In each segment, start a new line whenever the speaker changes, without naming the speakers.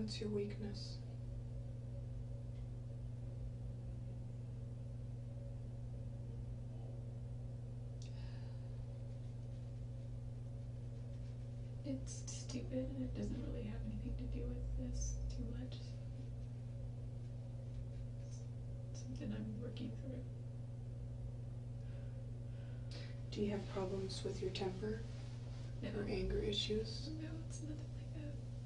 What's your weakness?
It's stupid and it doesn't really have anything to do with this too much. It's something I'm working through.
Do you have problems with your temper?
No.
Or anger issues?
No, it's nothing like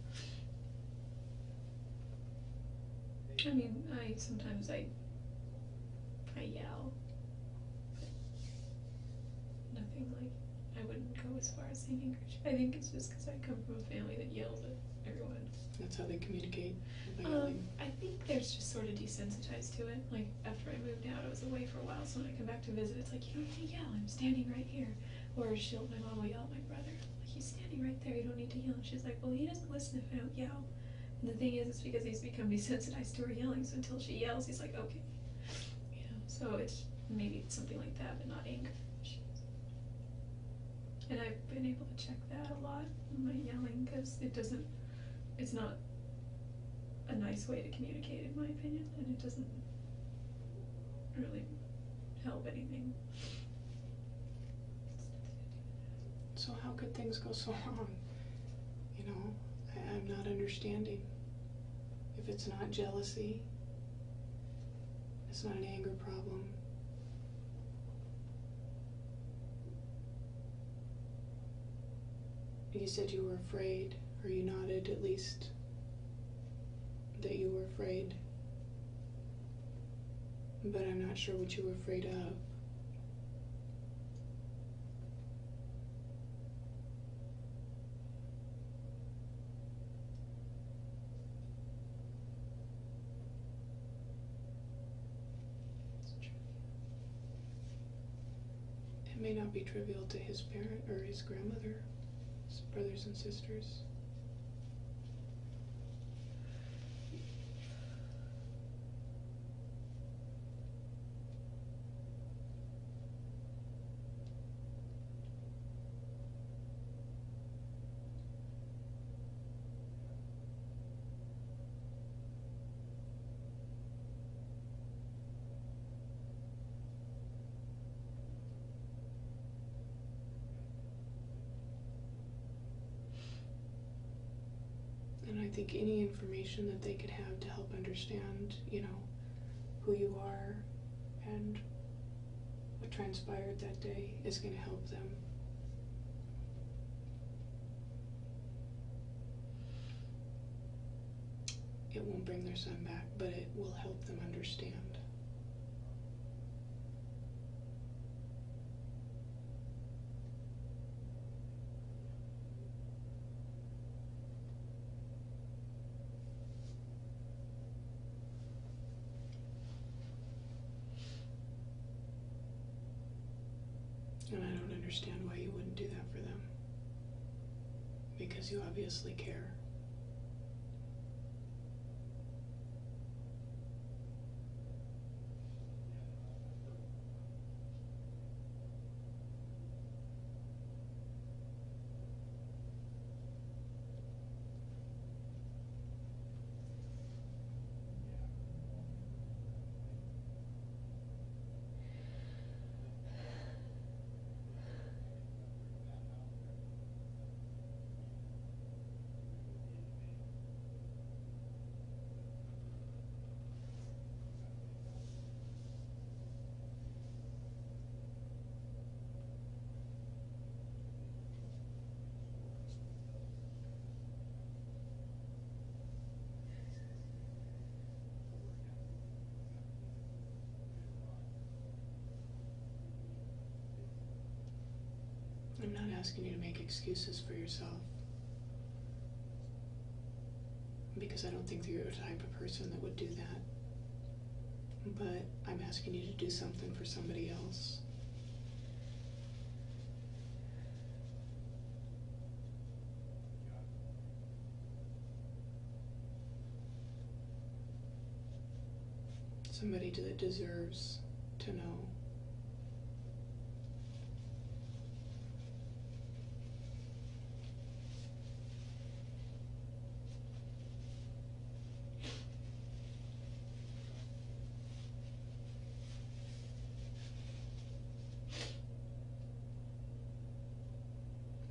that. I mean, sometimes I yell, but nothing like, I wouldn't go as far as saying angry. I think it's just because I come from a family that yells at everyone.
That's how they communicate, by yelling?
I think there's just sort of desensitized to it. Like, after I moved out, I was away for a while, so when I come back to visit, it's like, you don't need to yell, I'm standing right here. Or my mom will yell at my brother, like, he's standing right there, you don't need to yell. And she's like, well, he doesn't listen if I don't yell. And the thing is, it's because he's become desensitized to her yelling, so until she yells, he's like, okay. You know, so it's maybe something like that, but not anger. And I've been able to check that a lot in my yelling, because it's not a nice way to communicate, in my opinion, and it doesn't really help anything.
So how could things go so wrong? You know, I'm not understanding. If it's not jealousy, it's not an anger problem. You said you were afraid, or you nodded at least, that you were afraid. But I'm not sure what you were afraid of. It may not be trivial to his parent or his grandmother, his brothers and sisters. And I think any information that they could have to help understand, you know, who you are and what transpired that day is going to help them. It won't bring their son back, but it will help them understand. And I don't understand why you wouldn't do that for them. Because you obviously care. I'm not asking you to make excuses for yourself, because I don't think that you're the type of person that would do that. But I'm asking you to do something for somebody else. Somebody that deserves to know.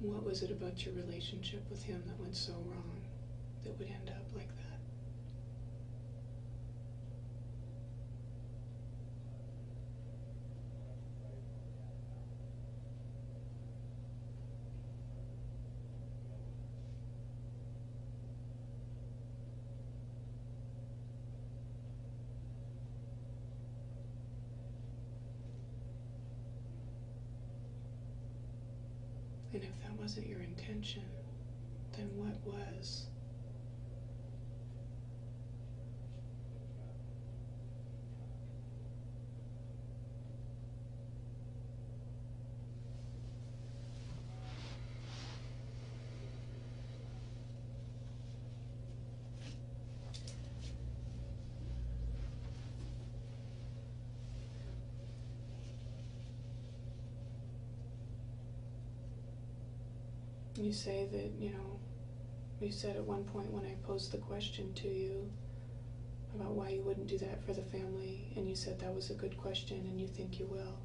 What was it about your relationship with him that went so wrong that would end up like that? And if that wasn't your intention, then what was? You say that, you said at one point when I posed the question to you about why you wouldn't do that for the family, and you said that was a good question and you think you will.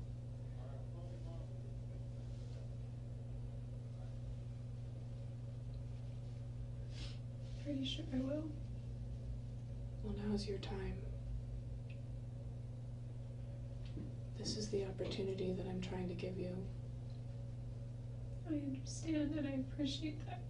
Pretty sure I will.
Well, now's your time. This is the opportunity that I'm trying to give you.
I understand and I appreciate that.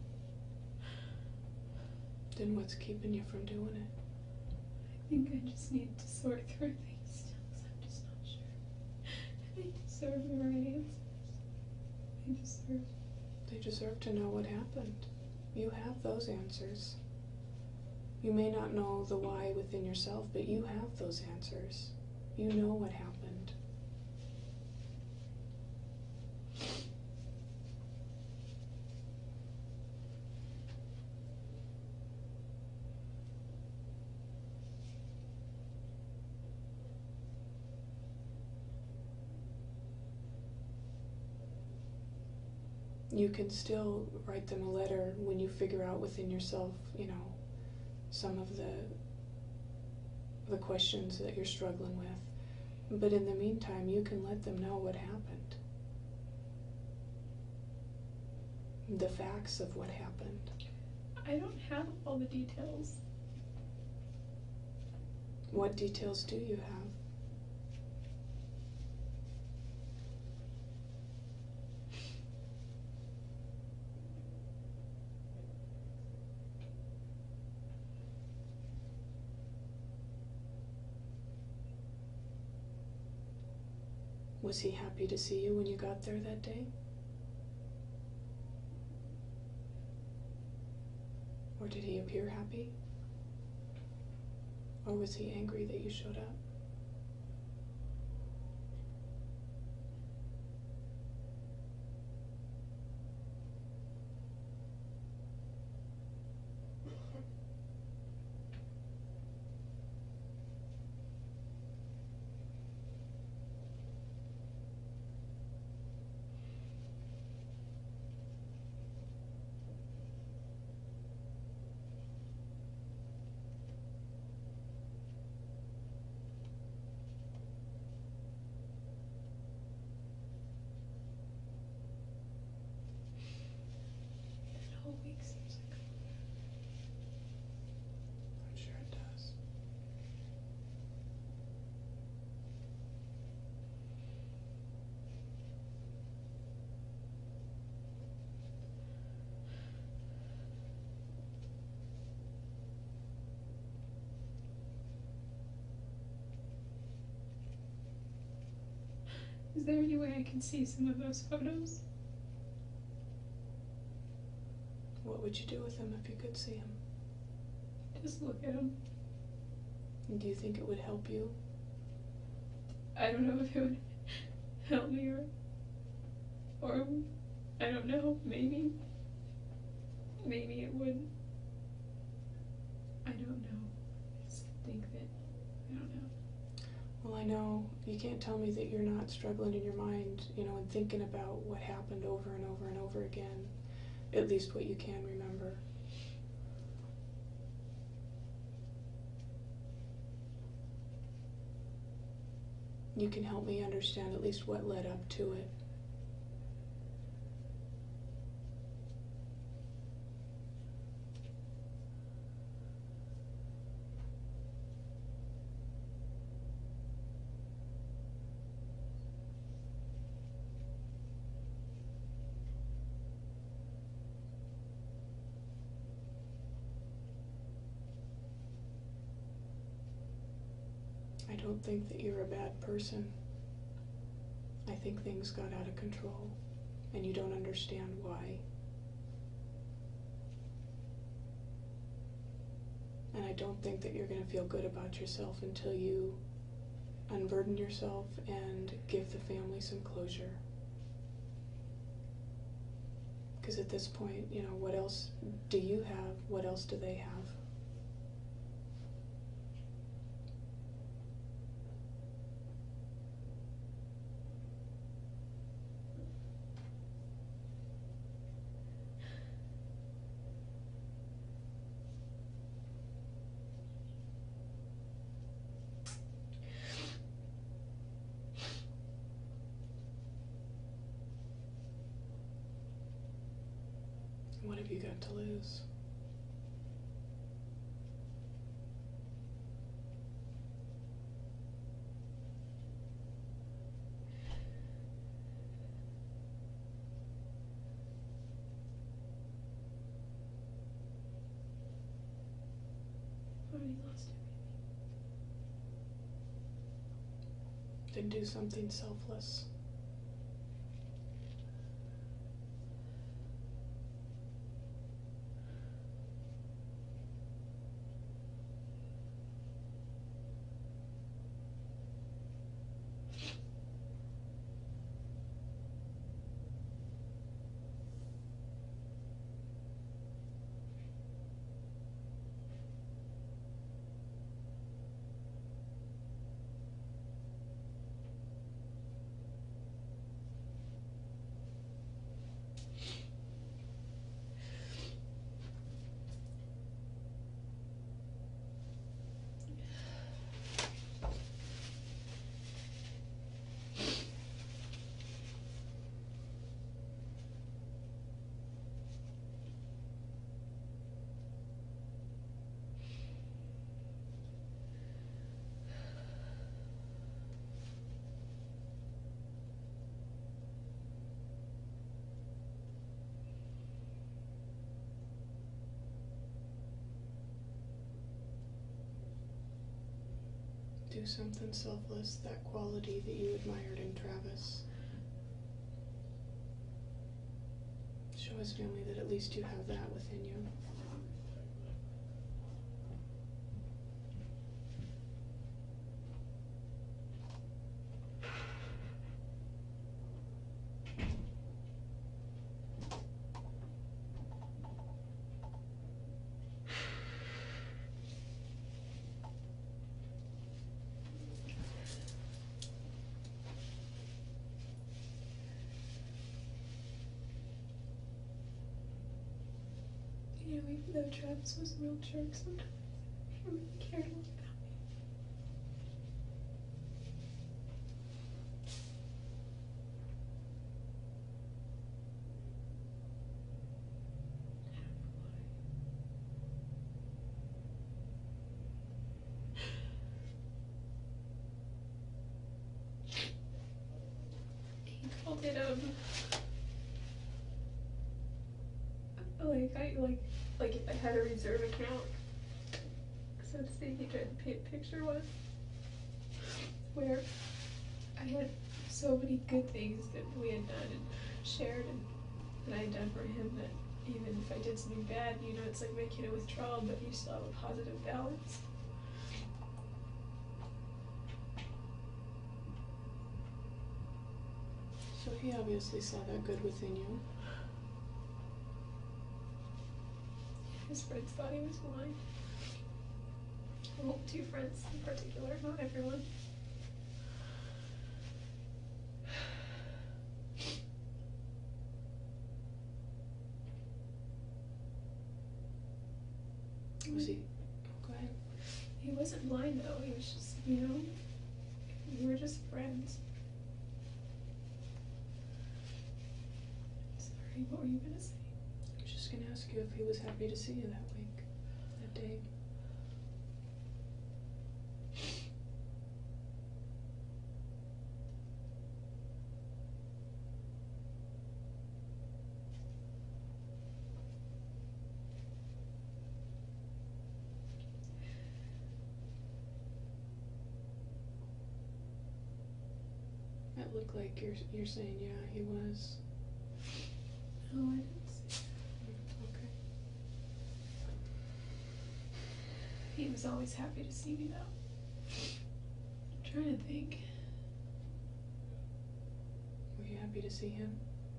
Then what's keeping you from doing it?
I think I just need to sort through things still, because I'm just not sure. They deserve the right answers.
They deserve to know what happened. You have those answers. You may not know the why within yourself, but you have those answers. You know what happened. You can still write them a letter when you figure out within yourself, some of the questions that you're struggling with. But in the meantime, you can let them know what happened. The facts of what happened.
I don't have all the details.
What details do you have? Was he happy to see you when you got there that day? Or did he appear happy? Or was he angry that you showed up?
That whole week seems like
I'm sure it does.
Is there any way I can see some of those photos?
What would you do with him if you could see him?
Just look at them.
And do you think it would help you?
I don't know if it would help me or I don't know, maybe it would. I don't know. I just think that, I don't know.
Well, I know you can't tell me that you're not struggling in your mind, and thinking about what happened over and over and over again, at least what you can remember. You can help me understand at least what led up to it. I don't think that you're a bad person. I think things got out of control, and you don't understand why. And I don't think that you're going to feel good about yourself until you unburden yourself and give the family some closure. Because at this point, you know, what else do you have? What else do they have? What have you got to lose?
Already lost everything.
Then do something selfless. Do something selfless, that quality that you admired in Travis. Show his family that at least you have that within you.
You know, even though Travis was a real jerk sometimes, he really cared a lot about me. He called it like if I had a reserve account, so to speak. He tried to paint a picture one where I had so many good things that we had done and shared and that I had done for him, that even if I did something bad, you know, it's like making a withdrawal, but you still have a positive balance.
So he obviously saw that good within you.
His friends thought he was blind. Well, 2 friends in particular, not everyone.
Was he? Go ahead.
He wasn't blind though, he was just, you know, we were just friends. Sorry, what were you gonna say?
I was just gonna ask you if he was happy to see you that week, that day. it look like? You're saying, yeah, he was.
Oh, I didn't see.
Okay.
He was always happy to see me though. I'm trying to think.
Were you happy to see him?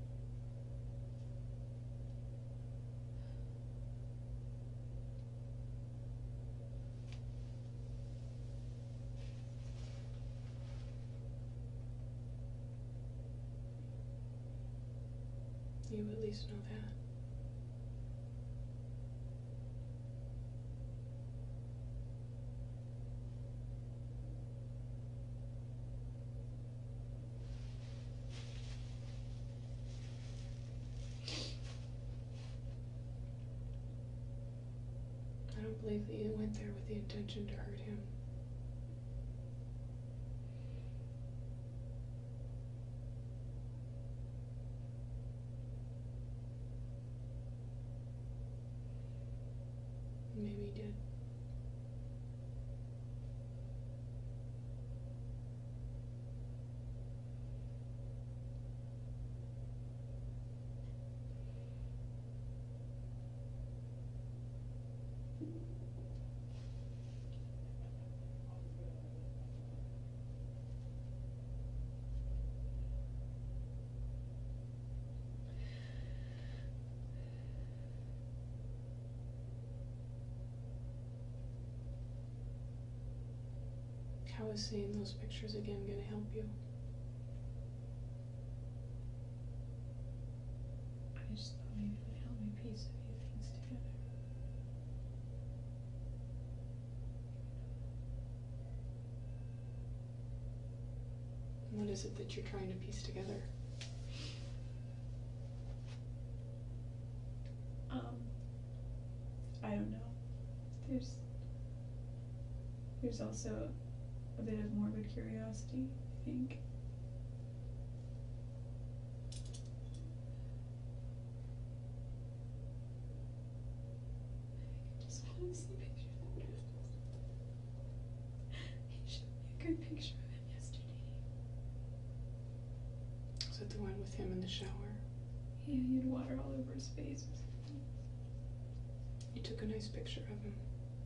You at least know that. I don't believe that you went there with the intention to hurt him. Maybe he did. How is seeing those pictures again going to help you?
I just thought maybe it would help me piece a few things together.
What is it that you're trying to piece together?
I don't know. There's also a bit of morbid curiosity, I think. I just want to see pictures of him. He showed me a good picture of him yesterday.
Is that the one with him in the shower?
Yeah, he had water all over his face.
You took a nice picture of him.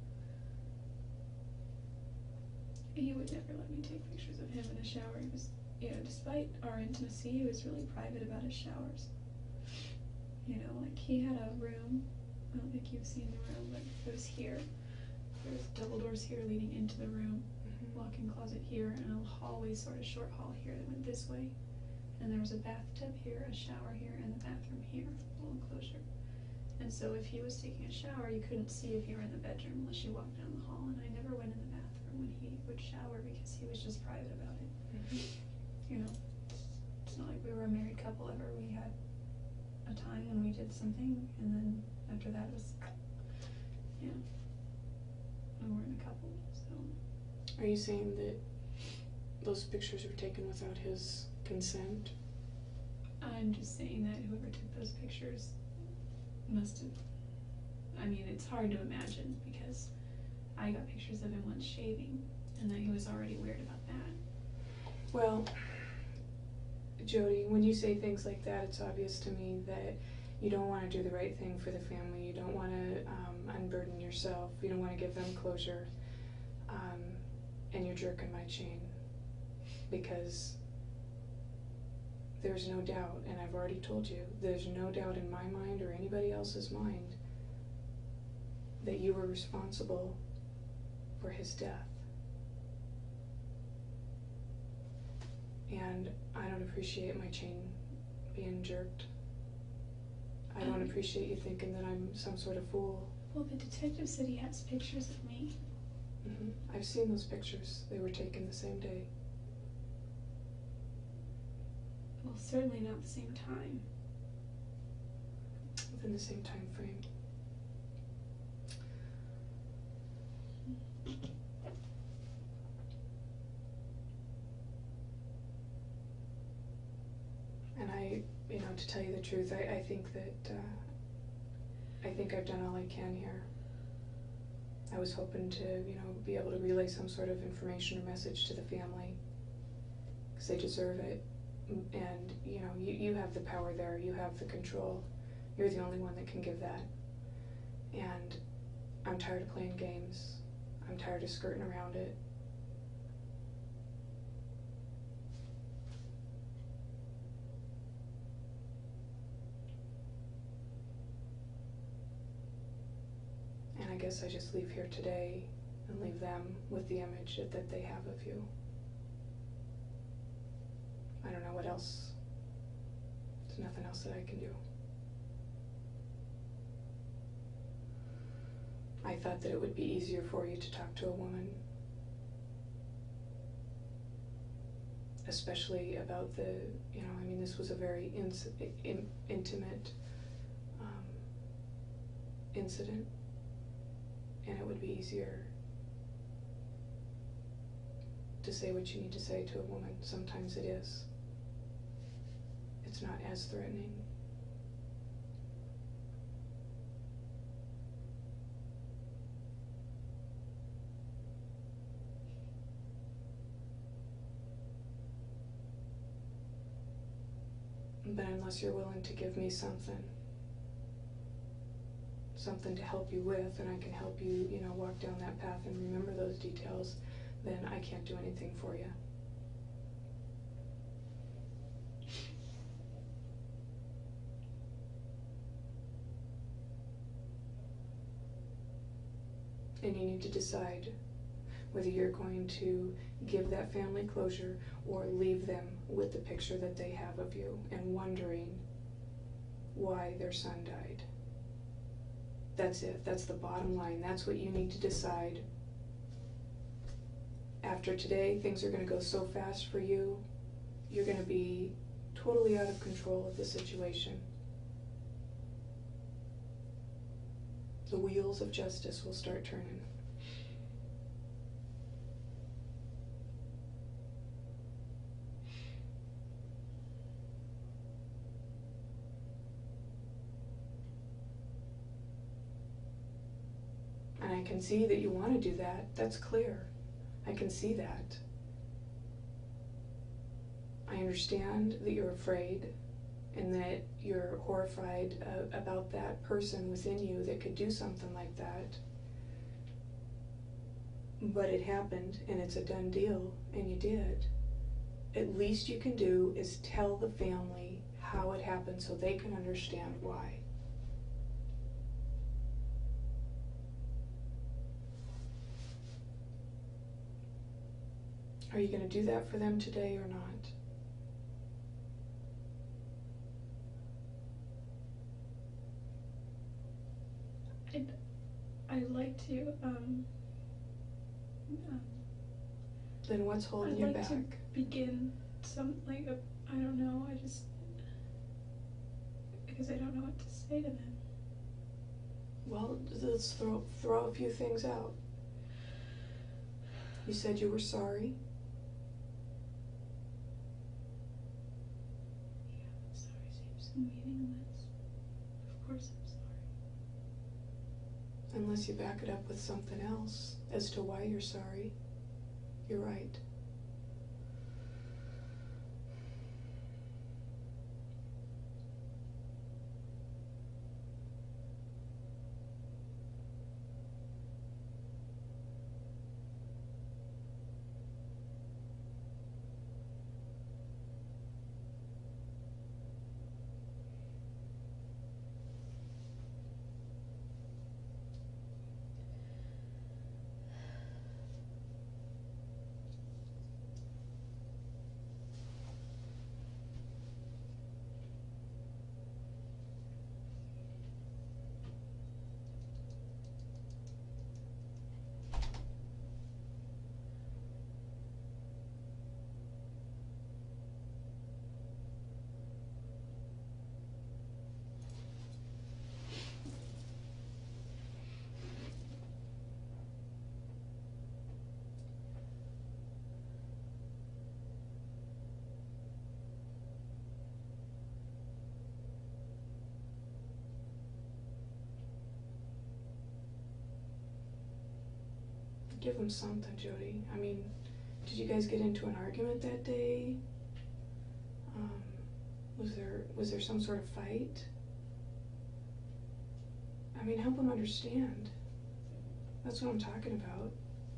He would never let me take pictures of him in a shower. He was, despite our intimacy, he was really private about his showers. Like he had a room. I don't think you've seen the room, but it was here. There's double doors here leading into the room, walk-in closet here, and a hallway, sort of short hall here that went this way. And there was a bathtub here, a shower here, and the bathroom here, a little enclosure. And so if he was taking a shower, you couldn't see if you were in the bedroom unless you walked down the hall. And I never went in the bathroom when he would shower because he was just private about it. It's not like we were a married couple ever. We had a time when we did something, and then after that it was, we weren't a couple. So.
Are you saying that those pictures were taken without his consent?
I'm just saying that whoever took those pictures must have, it's hard to imagine because I got pictures of him once shaving, and that he was already weird about that.
Well, Jody, when you say things like that, it's obvious to me that you don't want to do the right thing for the family. You don't want to unburden yourself. You don't want to give them closure. And you're jerking my chain because there's no doubt, and I've already told you, there's no doubt in my mind or anybody else's mind that you were responsible for his death. And I don't appreciate my chain being jerked. I don't appreciate you thinking that I'm some sort of fool.
Well, the detective said he has pictures of me.
I've seen those pictures. They were taken the same day.
Well, certainly not the same time.
Within the same time frame. And to tell you the truth, I think that, I think I've done all I can here. I was hoping to, be able to relay some sort of information or message to the family. because they deserve it. And, you know, you have the power there, you have the control. You're the only one that can give that. And I'm tired of playing games. I'm tired of skirting around it. And I guess I just leave here today and leave them with the image that they have of you. I don't know what else. There's nothing else that I can do. I thought that it would be easier for you to talk to a woman, especially about the, you know, I mean, this was a very intimate incident, and it would be easier to say what you need to say to a woman. Sometimes it is. It's not as threatening. But unless you're willing to give me something to help you with, and I can help you, you know, walk down that path and remember those details, then I can't do anything for you. And you need to decide whether you're going to give that family closure or leave them with the picture that they have of you and wondering why their son died. That's it. That's the bottom line. That's what you need to decide. After today, things are going to go so fast for you. You're going to be totally out of control of the situation. The wheels of justice will start turning. And I can see that you want to do that. That's clear. I can see that. I understand that you're afraid and that you're horrified about that person within you that could do something like that. But it happened, and it's a done deal, and you did. At least you can do is tell the family how it happened so they can understand why. Are you going to do that for them today or not?
I'd like to,
Then what's holding you back?
I'd like to begin some, like, I don't know, because I don't know what to say to them.
Well, let's throw a few things out. You said you were sorry.
Yeah, sorry seems so meaningless. Of course I'm sorry.
Unless you back it up with something else as to why you're sorry. You're right. Give them something, Jody. I mean, Did you guys get into an argument that day? Was there some sort of fight? I mean, help him understand. That's what I'm talking about.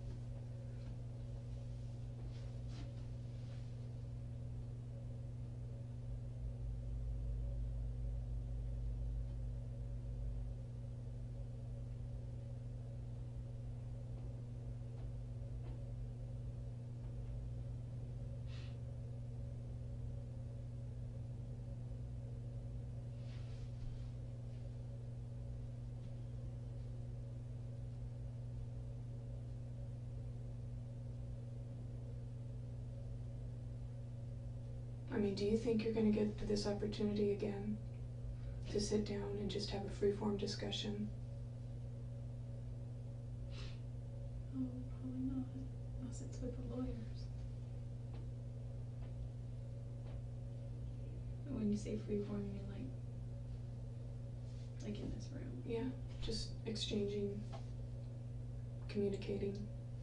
I mean, do you think you're going to get this opportunity again to sit down and just have a free-form discussion?
Oh, probably not, unless it's with the lawyers. When you say freeform, you mean like in this room?
Yeah, just exchanging, communicating.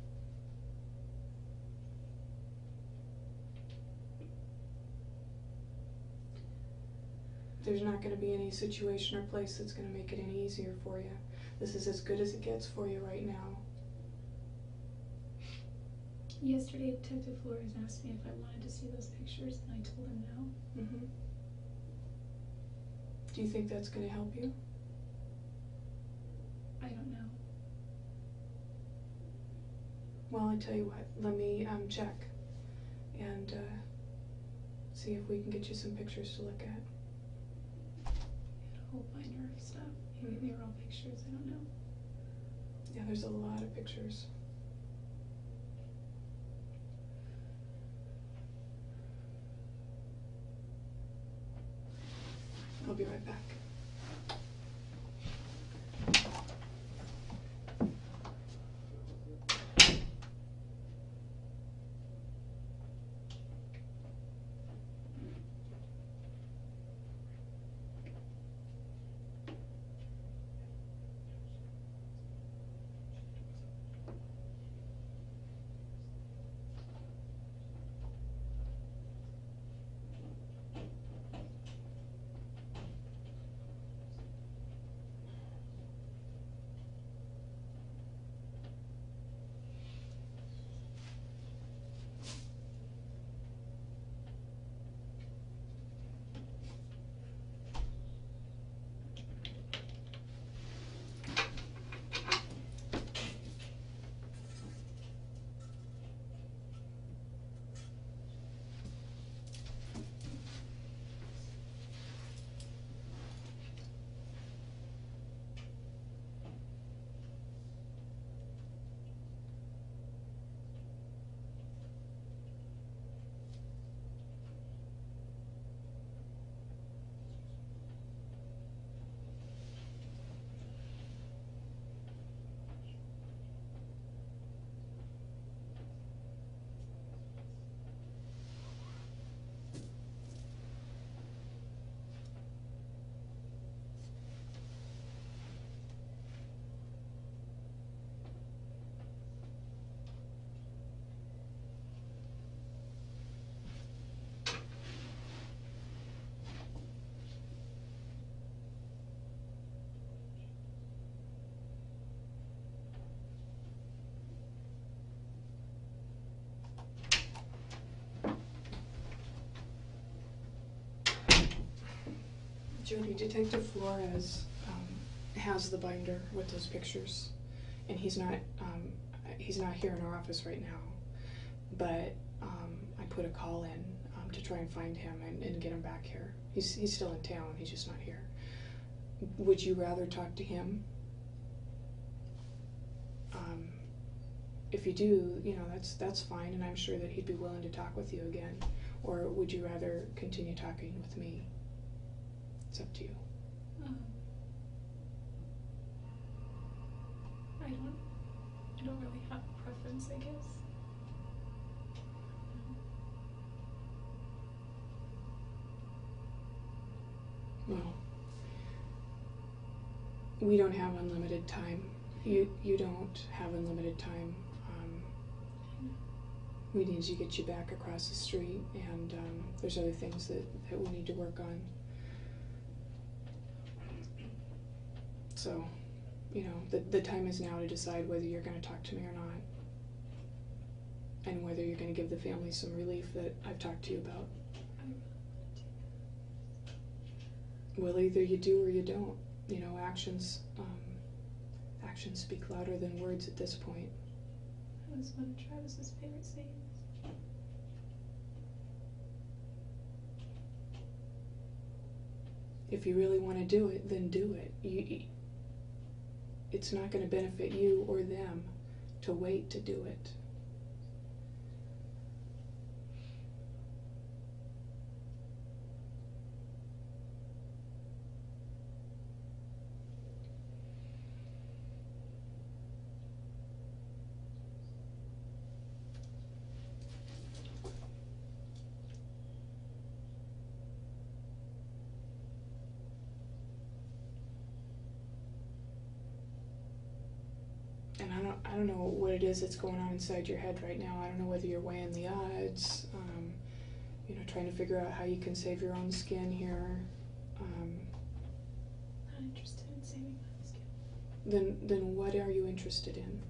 There's not going to be any situation or place that's going to make it any easier for you. This is as good as it gets for you right now.
Yesterday, Detective Flores asked me if I wanted to see those pictures, and I told him no.
Mm-hmm. Do you think that's going to help you?
I don't know.
Well, I tell you what, let me check and see if we can get you some pictures to look at.
A whole binder of stuff. Maybe they're all pictures, I don't know.
Yeah, there's a lot of pictures. I'll be right back. Jody, Detective Flores has the binder with those pictures, and he's not here in our office right now. But I put a call in to try and find him and get him back here. He's still in town. He's just not here. Would you rather talk to him? If you do, you know, that's fine, and I'm sure that he'd be willing to talk with you again. Or would you rather continue talking with me? It's up to you.
I don't really have a preference, I guess.
Well, we don't have unlimited time. You don't have unlimited time. we need to get you back across the street, and there's other things that we need to work on. So, you know, the time is now to decide whether you're going to talk to me or not, and whether you're going to give the family some relief that I've talked to you about. Well, either you do or you don't. You know, actions speak louder than words at this point.
That was one of Travis's favorite sayings.
If you really want to do it, then do it. It's not going to benefit you or them to wait to do it. And I don't know what it is that's going on inside your head right now. I don't know whether you're weighing the odds, you know, trying to figure out how you can save your own skin here.
Not interested in saving my skin.
Then what are you interested in?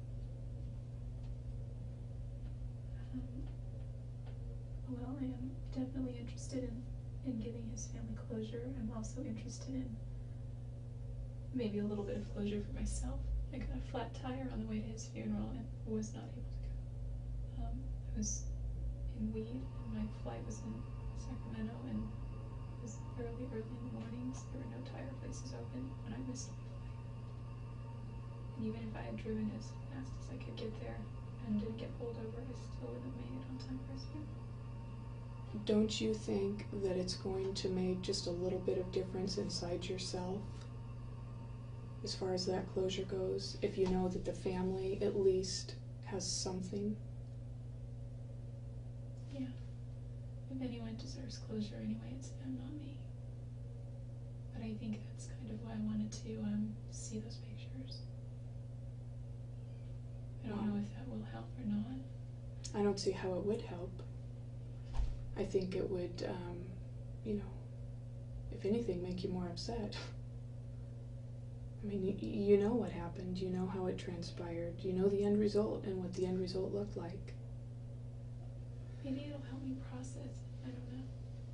Well, I am definitely interested in giving his family closure. I'm also interested in maybe a little bit of closure for myself. I got a flat tire on the way to his funeral and was not able to go. I was in Weed and my flight was in Sacramento, and it was early in the mornings. There were no tire places open when I missed my flight. And even if I had driven as fast as I could get there and didn't get pulled over, I still wouldn't have made it on time for his funeral.
Don't you think that it's going to make just a little bit of difference inside yourself as far as that closure goes, if you know that the family at least has something?
Yeah. If anyone deserves closure anyway, it's them, not me. But I think that's kind of why I wanted to see those pictures. I don't know if that will help or not.
I don't see how it would help. I think it would, you know, if anything, make you more upset. I mean, you know what happened, you know how it transpired, you know the end result and what the end result looked like.
Maybe it'll help me process it. I don't know.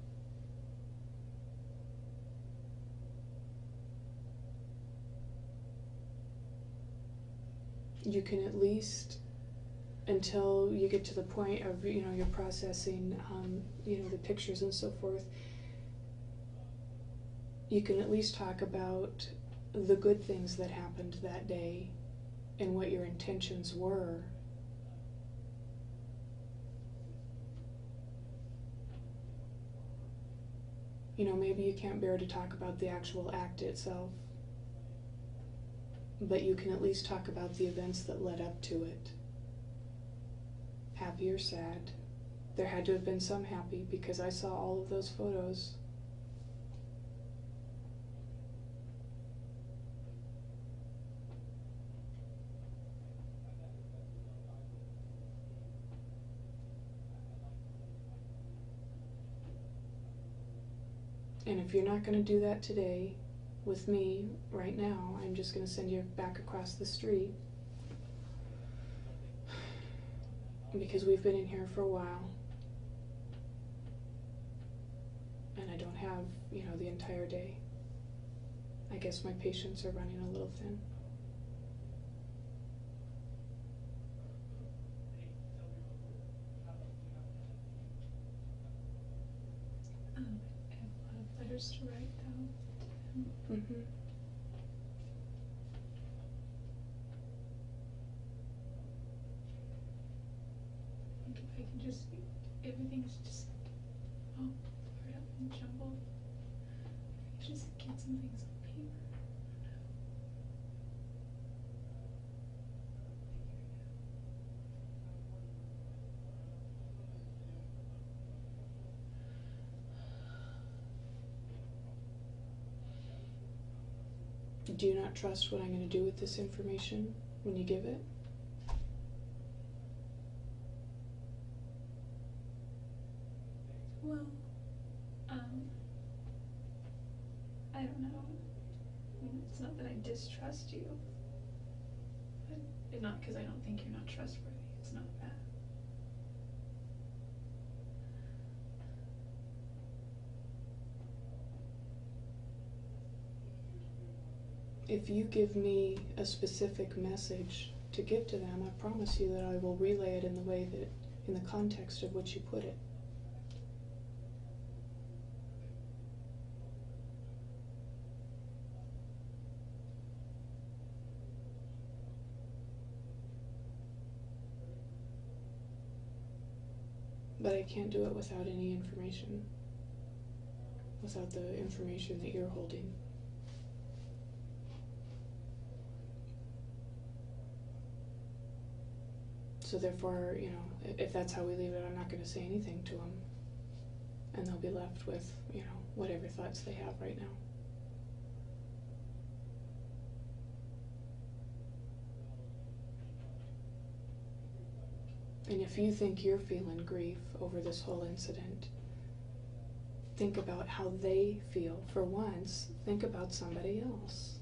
You can at least, until you get to the point of, you know, you're processing, you know, the pictures and so forth, you can at least talk about the good things that happened that day and what your intentions were. You know, maybe you can't bear to talk about the actual act itself, but you can at least talk about the events that led up to it. Happy or sad. There had to have been some happy, because I saw all of those photos. And if you're not going to do that today with me right now, I'm just going to send you back across the street, because we've been in here for a while and I don't have, you know, the entire day. I guess my patience are running a little thin.
I have a lot of letters to write though.
Mm-hmm.
I think if I can just, everything's just all blurred up and jumbled. If I could just get some things on paper.
Do you not trust what I'm going to do with this information when you give it?
Well, I don't know. I mean, it's not that I distrust you, but not because I don't think you're not trustworthy. It's not that.
If you give me a specific message to give to them, I promise you that I will relay it in the way that, in the context of which you put it. But I can't do it without any information, without the information that you're holding. So therefore, you know, if that's how we leave it, I'm not going to say anything to them. And they'll be left with, you know, whatever thoughts they have right now. And if you think you're feeling grief over this whole incident, think about how they feel. For once, think about somebody else.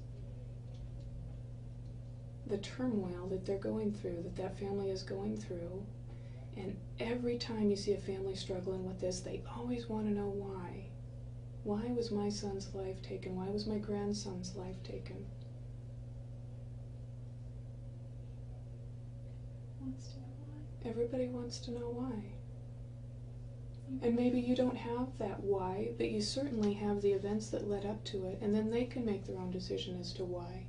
The turmoil that they're going through, that that family is going through, and every time you see a family struggling with this, they always want to know why. Why was my son's life taken? Why was my grandson's life taken?
Wants to know why.
Everybody wants to know why. And maybe you don't have that why, but you certainly have the events that led up to it, and then they can make their own decision as to why.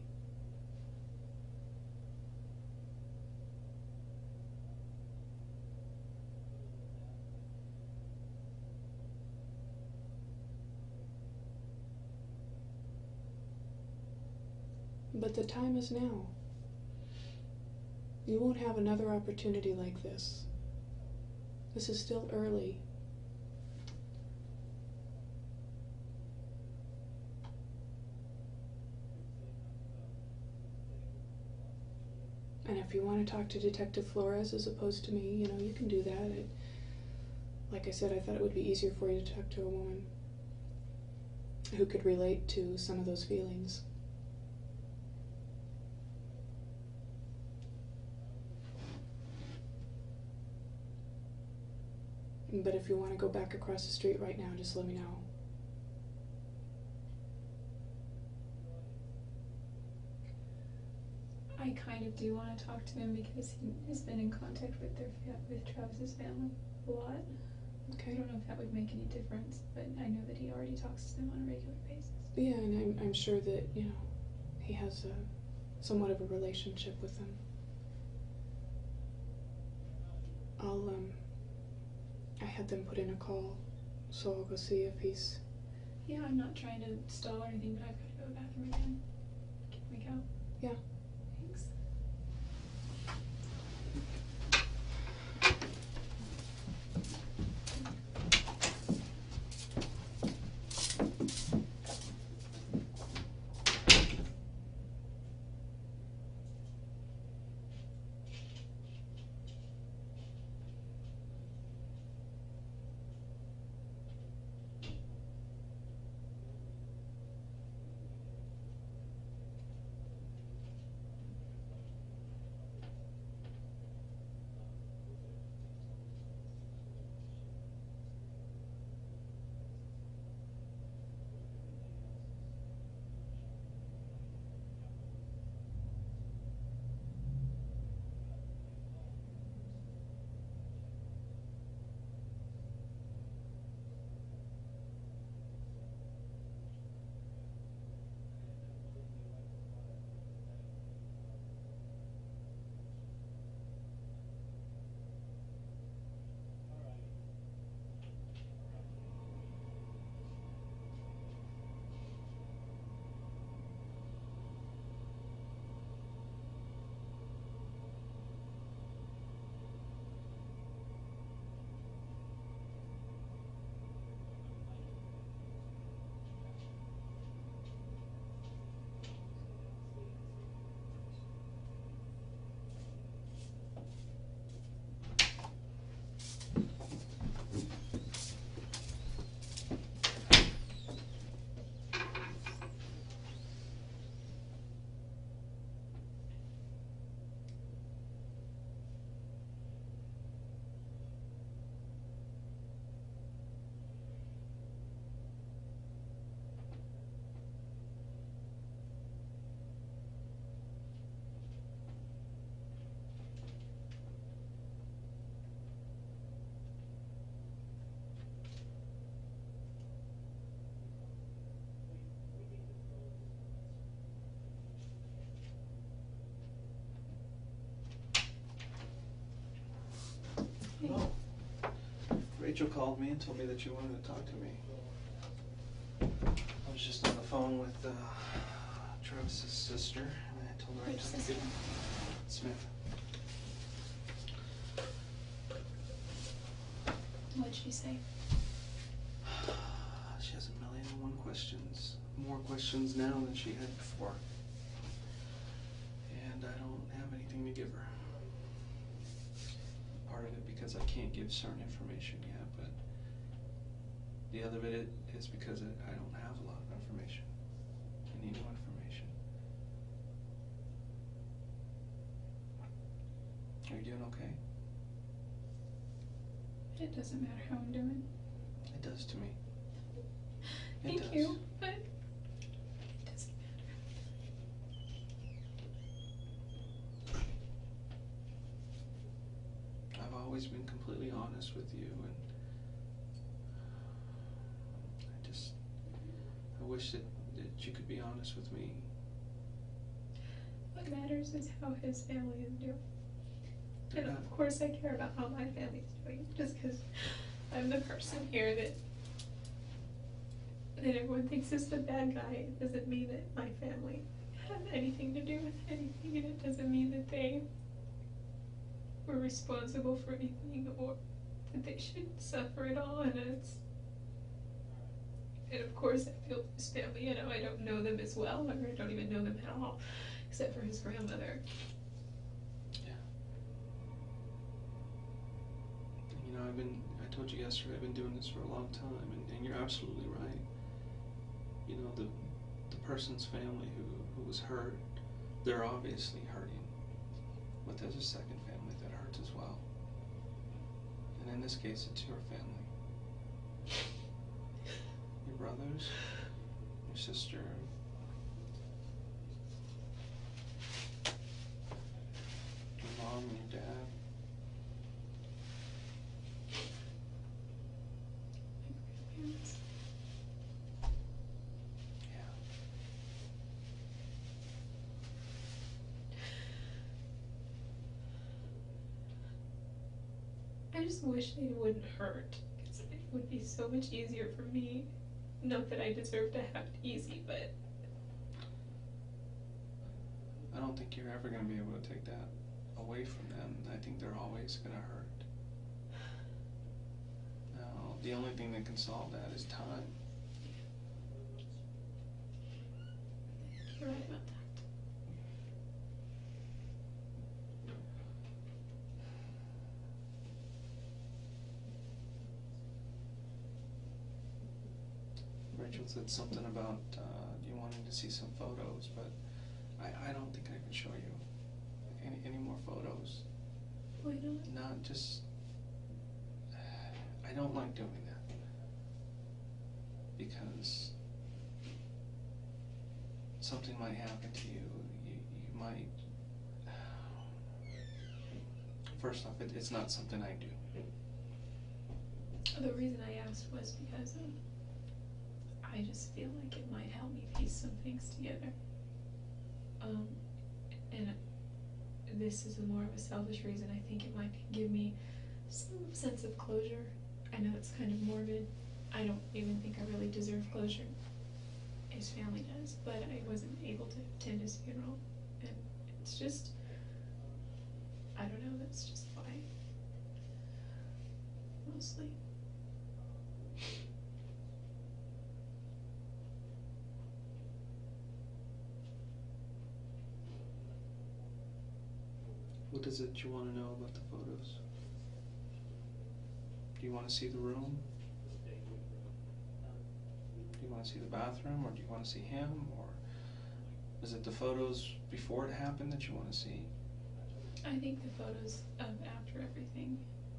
But the time is now. You won't have another opportunity like this. This is still early. And if you want to talk to Detective Flores as opposed to me, you know, you can do that. Like I said, I thought it would be easier for you to talk to a woman who could relate to some of those feelings. But if you want to go back across the street right now, just let me know.
I kind of do want to talk to him because he has been in contact with with Travis's family a lot. I
Okay.
don't know if that would make any difference, but I know that he already talks to them on a regular basis.
Yeah, and I'm sure that, you know, he has somewhat of a relationship with them. I had them put in a call, so I'll go see if he's...
Yeah, I'm not trying to stall or anything, but I've got to go to the bathroom again. Can we go?
Yeah.
Thanks.
No. Rachel called me and told me that you wanted to talk to me. I was just on the phone with Travis's sister, and I told her I
Which
took
sister?
Smith.
What'd she say?
She has a million and one questions. More questions now than she had before. And I don't have anything to give her. Part of it because I can't give certain information yet, but the other bit is because I don't have a lot of information. I need more information. Are you doing okay?
It doesn't matter how I'm doing.
It does to me. It
Thank
does.
you, but it doesn't matter.
I've always been completely honest with you, and I wish that you could be honest with me.
What matters is how his family is doing.
They're
And
not-
of course I care about how my family's doing, just because I'm the person here that everyone thinks is the bad guy. It doesn't mean that my family had anything to do with anything, and it doesn't mean that they were responsible for anything or that they should suffer at all. And of course I feel for his family. You know, I don't know them as well, or I don't even know them at all, except for his grandmother.
Yeah. You know, I told you yesterday, I've been doing this for a long time, and you're absolutely right. You know, the person's family who was hurt, they're obviously hurting. But there's a second family that hurts as well. And in this case, it's your family. Your brothers, your sister, your mom and your dad.
My grandparents.
Yeah.
I just wish they wouldn't hurt, because it would be so much easier for me. Not that I deserve to have it easy, but
I don't think you're ever going to be able to take that away from them. I think they're always going to hurt. Now, the only thing that can solve that is time.
you're right about that.
Rachel said something about you wanting to see some photos, but I don't think I can show you any more photos.
Why not?
Not just... I don't like doing that. Because something might happen to you. You might... First off, it's not something I do.
The reason I asked was because I just feel like it might help me piece some things together. And this is more of a selfish reason. I think it might give me some sense of closure. I know it's kind of morbid. I don't even think I really deserve closure. His family does, but I wasn't able to attend his funeral. And it's just, I don't know, that's just why. Mostly.
What is it you want to know about the photos? Do you want to see the room? Do you want to see the bathroom, or do you want to see him? Or is it the photos before it happened that you want to see?
I think the photos of after everything.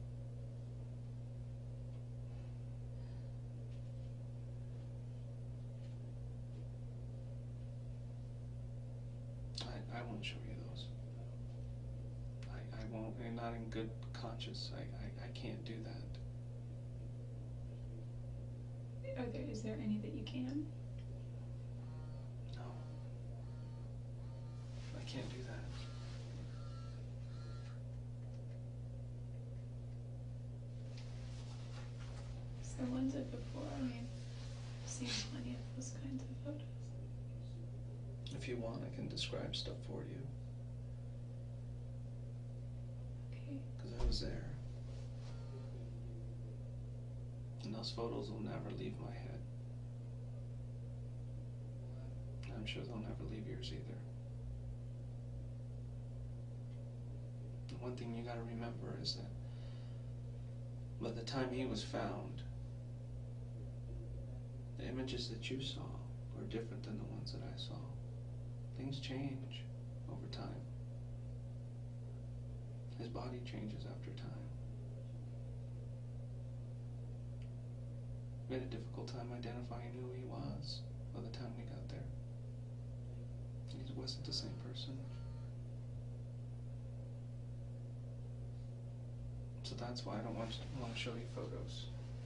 I won't show you those. I won't, and not in good conscience. I can't do that.
Is there any that you can?
No. I can't do that.
different ones before. I mean, I've seen plenty of those kinds of photos.
If you want, I can describe stuff for you,
Okay.
because I was there. And those photos will never leave my head. I'm sure they'll never leave yours either. The one thing you gotta remember is that by the time he was found, the images that you saw were different than the ones that I saw. Things change over time. His body changes after time. We had a difficult time identifying who he was by the time we got there. He wasn't the same person. So that's why I don't want to show you photos.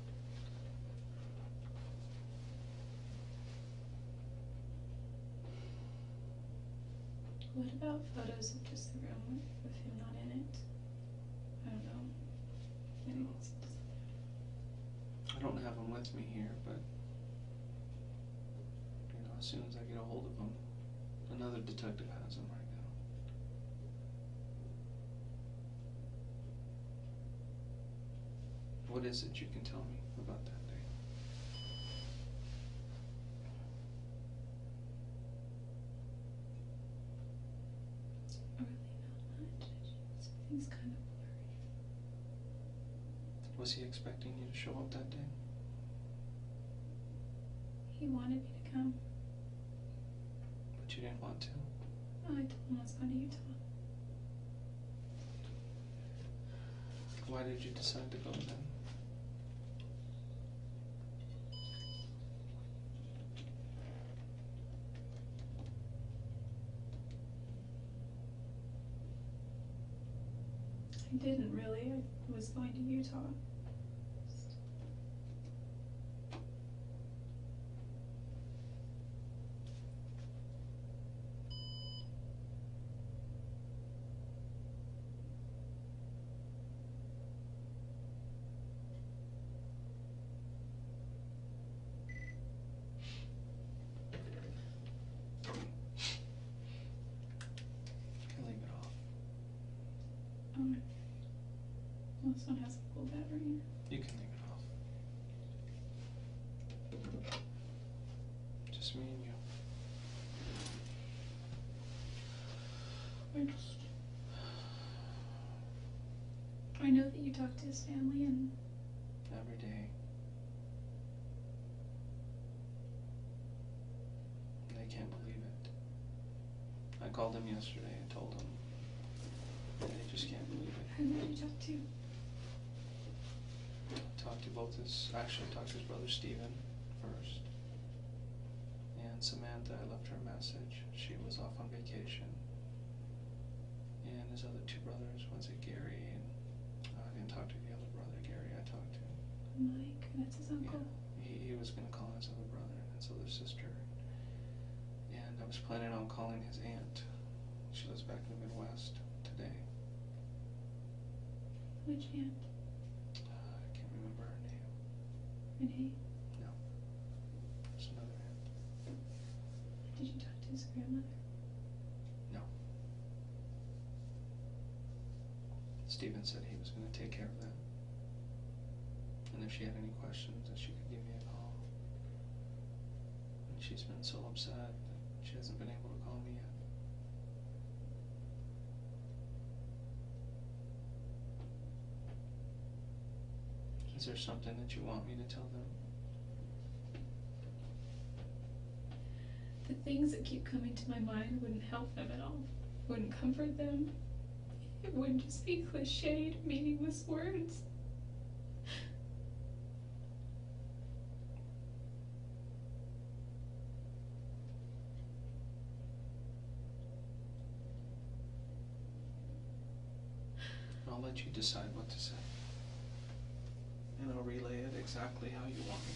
What about photos of just the room with him not in it? I don't know. Maybe it's
I don't have him with me here, but as soon as I get a hold of him, another detective has him right now. What is it you can tell me about that day?
really not much. Something's kind of blurry.
Was he expecting you to show up that day?
He wanted me to come.
But you didn't want to?
Oh, I told him I was going to Utah.
Why did you decide to go then?
I didn't really. I was going to Utah.
Leave it off.
Well, this one has a full battery.
You can leave it off. Just me and you.
I know that you talked to his family and
Every day. They can't believe it. I called him yesterday and told him. And they just can't believe it.
who did you talk to?
Talked to talked to his brother Stephen first. And Samantha, I left her a message. She was off on vacation. And his other two brothers, one's at Gary, and I didn't talk to the other brother, Gary, I talked to.
Mike, that's his uncle.
Yeah, he was gonna call his other brother and his other sister. And I was planning on calling his aunt. She lives back in the Midwest today.
Which aunt?
I can't remember her name.
Renee?
No. There's another aunt.
Did you talk to his grandmother?
No. Stephen said he was gonna take care of that. And if she had any questions, that she could give me a call. And she's been so upset that she hasn't been able to call me yet. Is there something that you want me to tell them?
The things that keep coming to my mind wouldn't help them at all. Wouldn't comfort them. It would just be cliched, meaningless words.
I'll let you decide what to say. And I'll relay it exactly how you want me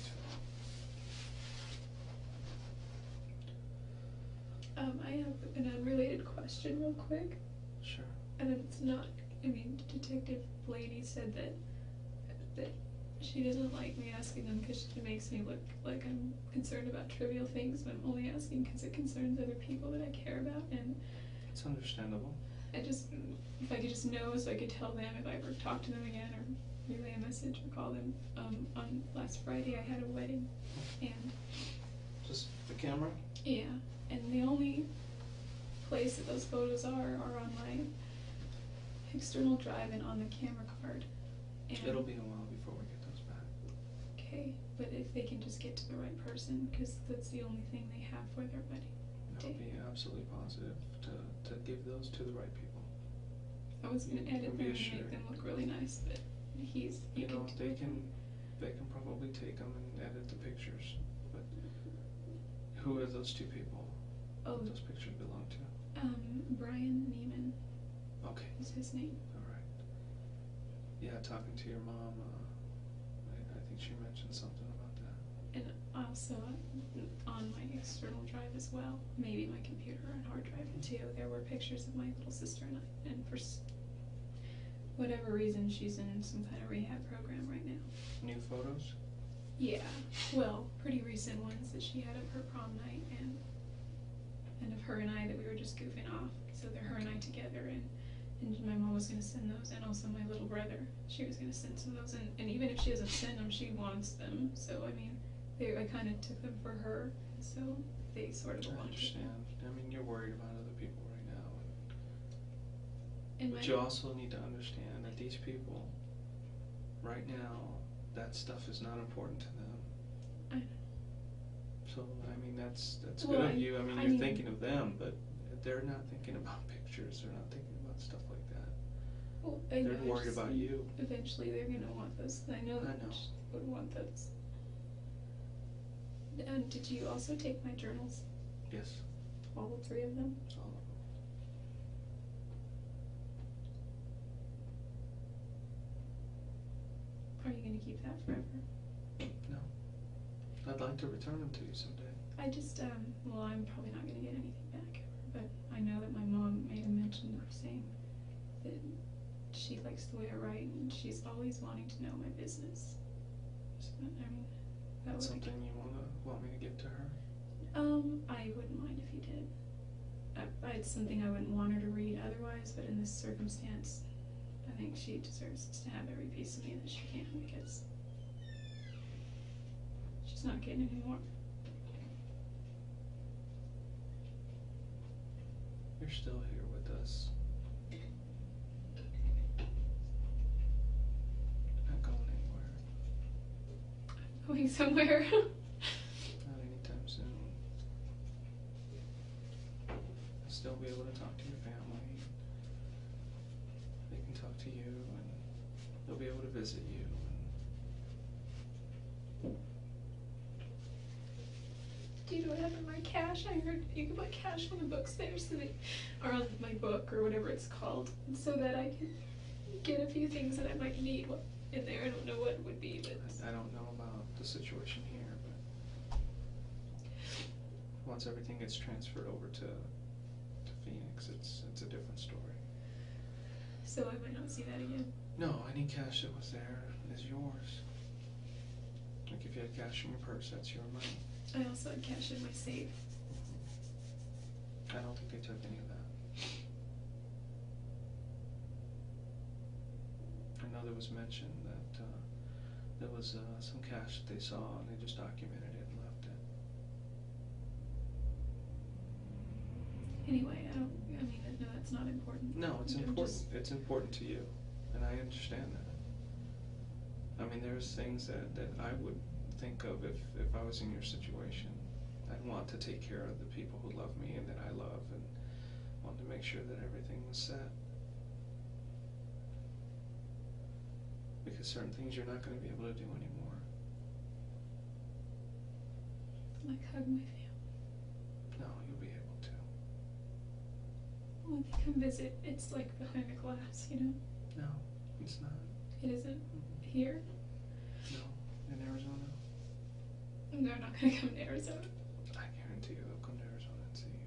to.
I have an unrelated question real quick.
Sure.
And it's not, Detective Blaney said that she doesn't like me asking them because it makes me look like I'm concerned about trivial things, but I'm only asking because it concerns other people that I care about, and
It's understandable.
I just, if I could just know so I could tell them if I ever talk to them again or relay a message or call them. On last Friday I had a wedding, and
Just the camera?
yeah, and the only place that those photos are on my external drive and on the camera card. And
It'll be a while before we get those back.
okay, but if they can just get to the right person, because that's the only thing they have for their wedding.
I'll be absolutely positive to give those to the right people.
I was gonna
You
edit
can
them
be
and
assured.
make them look really nice, but you
know,
can
they can probably take them and edit the pictures, but who are those two people
Oh,
that those pictures belong to?
Brian Neiman
Okay,
is his name.
alright. Yeah, talking to your mom, I think she mentioned something about that.
And also on my external drive as well, maybe my computer and hard drive too, there were pictures of my little sister and I, and for whatever reason she's in some kind of rehab program right now.
New photos?
Yeah, well, pretty recent ones that she had of her prom night and of her and I that we were just goofing off. So they're her and I together, and my mom was gonna send those, and also my little brother, she was gonna send some of those, and even if she doesn't send them, she wants them. So I mean, I kind of took them for her, so they sort of
I
belong to
understand.
her.
I mean, you're worried about other people right now.
And
But you also need to understand that these people, right now, that stuff is not important to them.
I know.
So, I mean, that's
Well,
good of you. I mean,
I
you're
mean-
thinking of them, but they're not thinking about pictures. They're not thinking about stuff like that.
Well, I
They're
know,
worried
just
about you.
Eventually, they're gonna want those. I know
I
that
know.
she would want those. And did you also take my journals?
Yes,
All 3 of them?
all of them.
Are you gonna keep that forever?
No. I'd like to return them to you someday.
I just, well, I'm probably not gonna get anything back ever, but I know that my mom made a mention of saying that she likes the way I write and she's always wanting to know my business. So, I mean, that
That's
would be,
something you want me to give to her?
I wouldn't mind if you did. It's something I wouldn't want her to read otherwise, but in this circumstance, I think she deserves to have every piece of me that she can, because she's not getting any more.
You're still here with us. Not going anywhere.
Going somewhere.
Not anytime soon. I'll still be able to talk to your family. They can talk to you, and they'll be able to visit you.
Do you know what happened to my cash? I heard you can put cash on the books there, so that, or on my book, or whatever it's called, so that I can get a few things that I might need in there. I don't know what it would be, but
I don't know about the situation here, but once everything gets transferred over to Phoenix, it's a different story.
so I might not see that again.
No, any cash that was there is yours. Like if you had cash in your purse, that's your money.
I also had cash in my safe.
I don't think they took any of that. I know there was mention that there was some cash that they saw and they just documented it and left it.
Anyway, I mean, no, that's not important.
No, it's
I'm
important.
just-
It's important to you, and I understand that. I mean, there's things that I would think of if I was in your situation. I'd want to take care of the people who love me and that I love, and want to make sure that everything was set. Because certain things you're not going to be able to do anymore.
Like hug my family.
No, you'll be able to.
When they come visit, it's like behind a glass, you know?
No, it's not.
It isn't
Mhm.
here.
No, in Arizona.
And they're not gonna come to Arizona.
I guarantee you they'll come to Arizona and see you.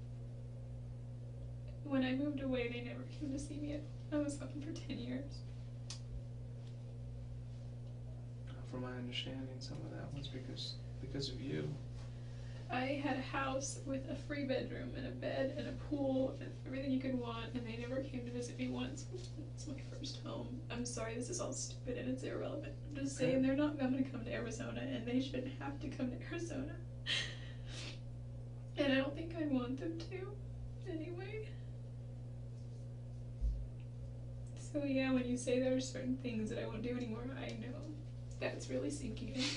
When I moved away, they never came to see me. I was gone for 10 years.
from my understanding, some of that was because of you.
I had a house with a 3-bedroom and a bed and a pool and everything you could want, and they never came to visit me once. It's my first home. I'm sorry, this is all stupid and it's irrelevant. I'm just saying they're not going to come to Arizona, and they shouldn't have to come to Arizona. And I don't think I'd want them to, anyway. So yeah, when you say there are certain things that I won't do anymore, I know that's really sinking in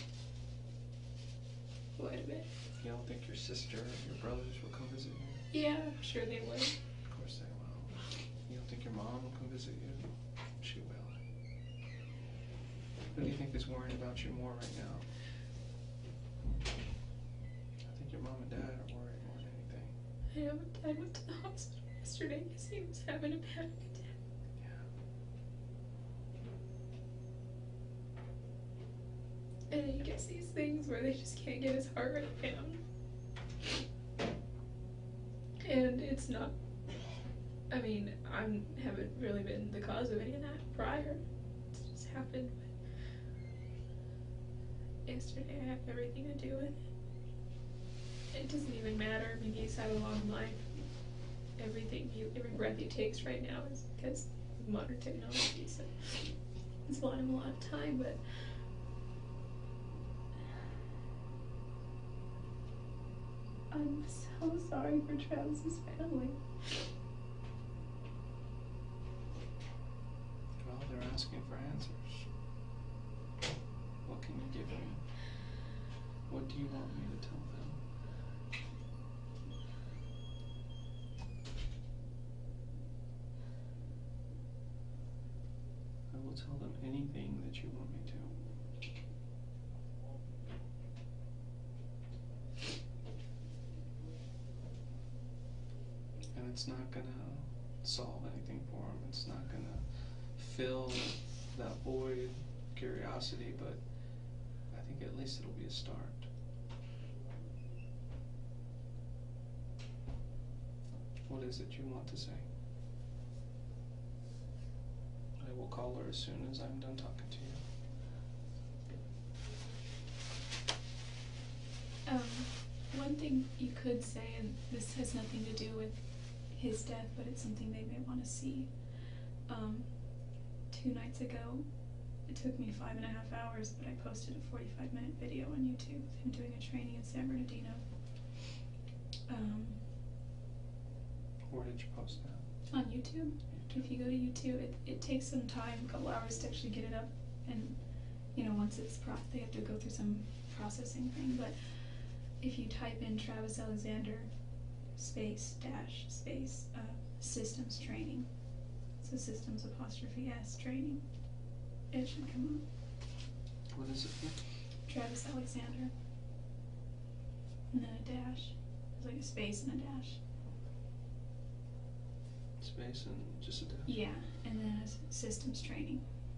quite a bit.
You don't think your sister or your brothers will come visit you?
Yeah, I'm sure they would.
Of course they will. You don't think your mom will come visit you? She will. Who do you think is worrying about you more right now? I think your mom and dad are worried more than anything.
I know Dad went to the hospital yesterday because he was having a panic attack.
Yeah.
And he gets these things where they just can't get his heart rate down. And it's not, I mean, I haven't really been the cause of any of that prior. It's just happened. But yesterday I had everything to do with it. It doesn't even matter. I mean, he's had a long life. Every breath he takes right now is because of modern technology. So it's bought him a lot of time, but I'm so sorry for Travis's family.
Well, they're asking for answers. What can you give me? What do you want me to tell them? I will tell them anything that you want me to. And it's not gonna solve anything for them. It's not gonna fill that void, curiosity, but I think at least it'll be a start. What is it you want to say? I will call her as soon as I'm done talking to you.
One thing you could say, and this has nothing to do with his death, but it's something they may want to see. 2 nights ago, it took me 5.5 hours, but I posted a 45-minute video on YouTube of him doing a training in San Bernardino.
Where did you post that?
On YouTube. If you go to YouTube, it takes some time, a couple hours to actually get it up, and once it's they have to go through some processing thing. But if you type in Travis Alexander space systems training, so systems ' training, it should come up.
What is it for?
Travis Alexander, and then a dash. There's like a space and a dash.
Space and just a dash?
Yeah, and then a systems training.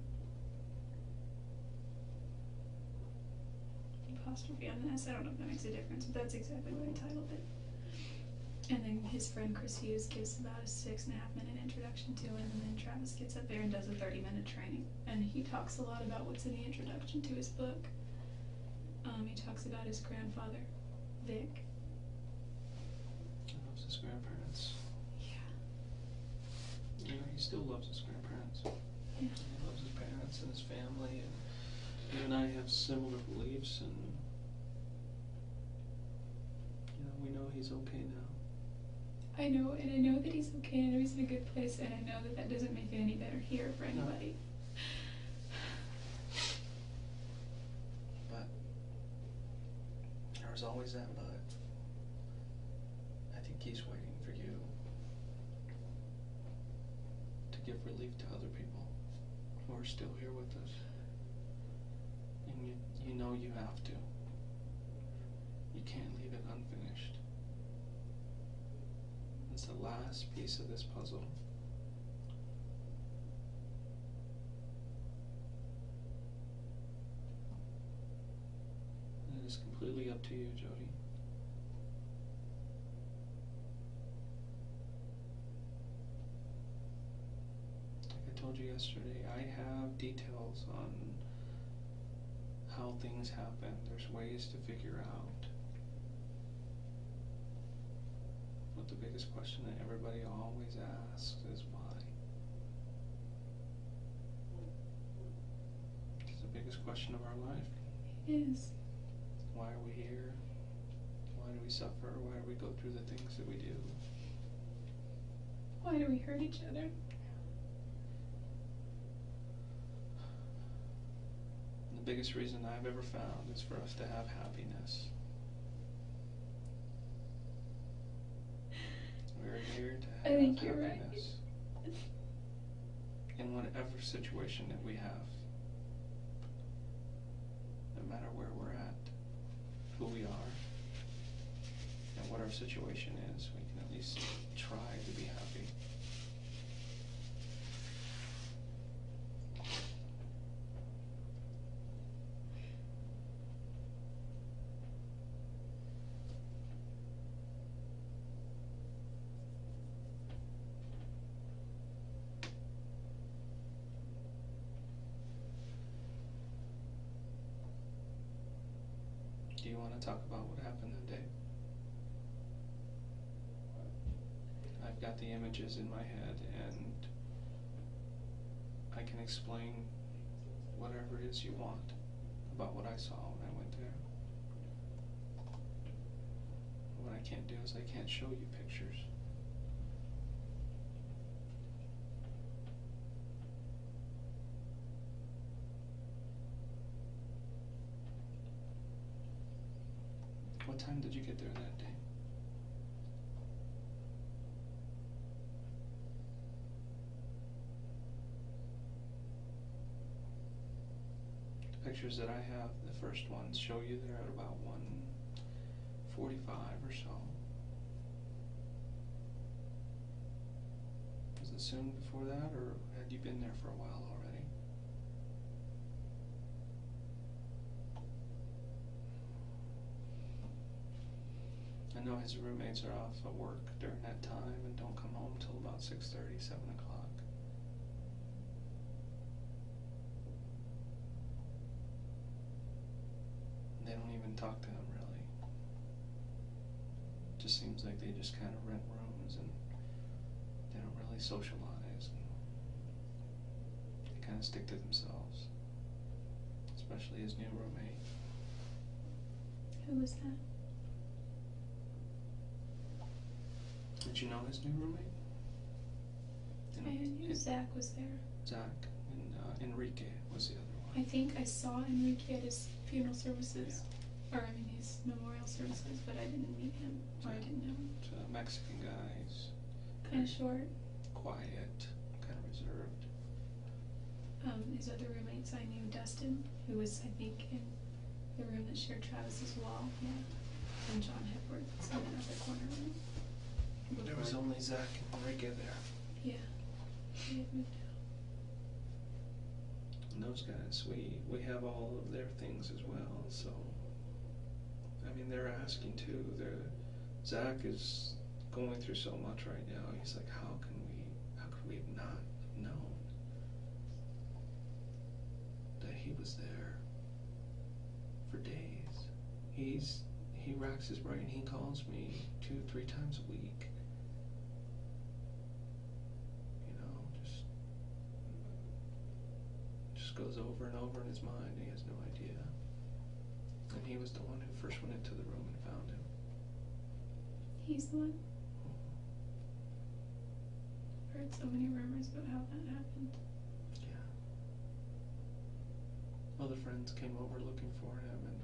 Apostrophe on an S. I don't know if that makes a difference, but that's exactly what I titled it. And then his friend Chris Hughes gives about a 6.5-minute introduction to him, and then Travis gets up there and does a 30-minute training. And he talks a lot about what's in the introduction to his book. He talks about his grandfather, Vic.
He loves his grandparents.
Yeah.
He still loves his grandparents.
Yeah.
He loves his parents and his family, and you and I have similar beliefs, and we know he's okay now.
I know, and I know that he's okay, and I know he's in a good place, and I know that that doesn't make it any better here for anybody.
But there's always that but. I think he's waiting for you to give relief to other people who are still here with us. And you know you have to. You can't leave it unfinished. It's the last piece of this puzzle. And it is completely up to you, Jody. Like I told you yesterday, I have details on how things happen. There's ways to figure out. But the biggest question that everybody always asks is why. It's the biggest question of our life.
It is.
Why are we here? Why do we suffer? Why do we go through the things that we do?
Why do we hurt each other?
And the biggest reason I've ever found is for us to have happiness. We're here to
I
have
think you're right.
happiness. In whatever situation that we have. No matter where we're at, who we are, and what our situation is, we can at least try to be happy. Do you want to talk about what happened that day? I've got the images in my head and I can explain whatever it is you want about what I saw when I went there. What I can't do is I can't show you pictures. What time did you get there that day? The pictures that I have, the first ones, show you there at about 1:45 or so. Was it soon before that, or had you been there for a while already? I know his roommates are off at work during that time and don't come home till about 6:30, 7 o'clock. They don't even talk to him really. Just seems like they just kind of rent rooms and they don't really socialize. And they kind of stick to themselves, especially his new roommate.
Who was that?
Did you know his new roommate?
I knew Zach was there.
Zach and Enrique was the other one.
I think I saw Enrique at his funeral services, or I mean his memorial services, but I didn't meet him, or I didn't know him.
It's a Mexican guy. He's
Kind of short.
quiet, kind of reserved.
His other roommates, I knew Dustin, who was, I think, in the room that shared Travis's wall, yeah, and John Hepworth was in another corner room.
There was only Zach and Enrique there.
Yeah, he had moved out.
And those guys, we have all of their things as well, so I mean they're asking too. Zach is going through so much right now. He's like, how could we have not known that he was there for days? He racks his brain. He calls me 2-3 times a week. You know, just goes over and over in his mind. He has no idea. And he was the one who first went into the room and found him.
He's the one? I've heard so many rumors about how that happened.
Yeah. Other friends came over looking for him, and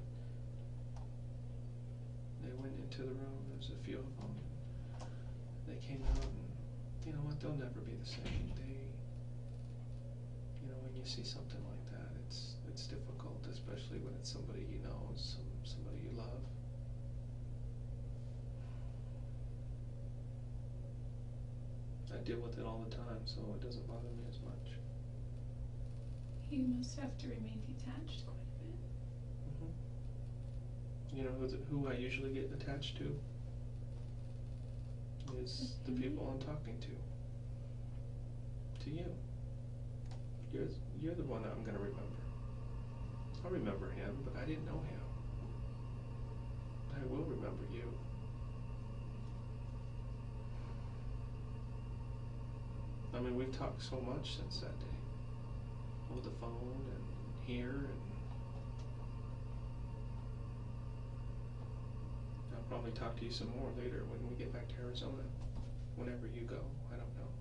they went into the room. There was a few of them. They came out, and you know what? They'll never be the same. When you see something like that, it's difficult, especially when it's somebody you know, somebody you love. I deal with it all the time, so it doesn't bother me as much.
You must have to remain detached quite a bit.
Mm-hmm. You know who I usually get attached to is the people I'm talking to. To you. You're the one that I'm gonna remember. I remember him, but I didn't know him. I will remember you. I mean, we've talked so much since that day. Over the phone and here, and I'll probably talk to you some more later when we get back to Arizona. Whenever you go, I don't know.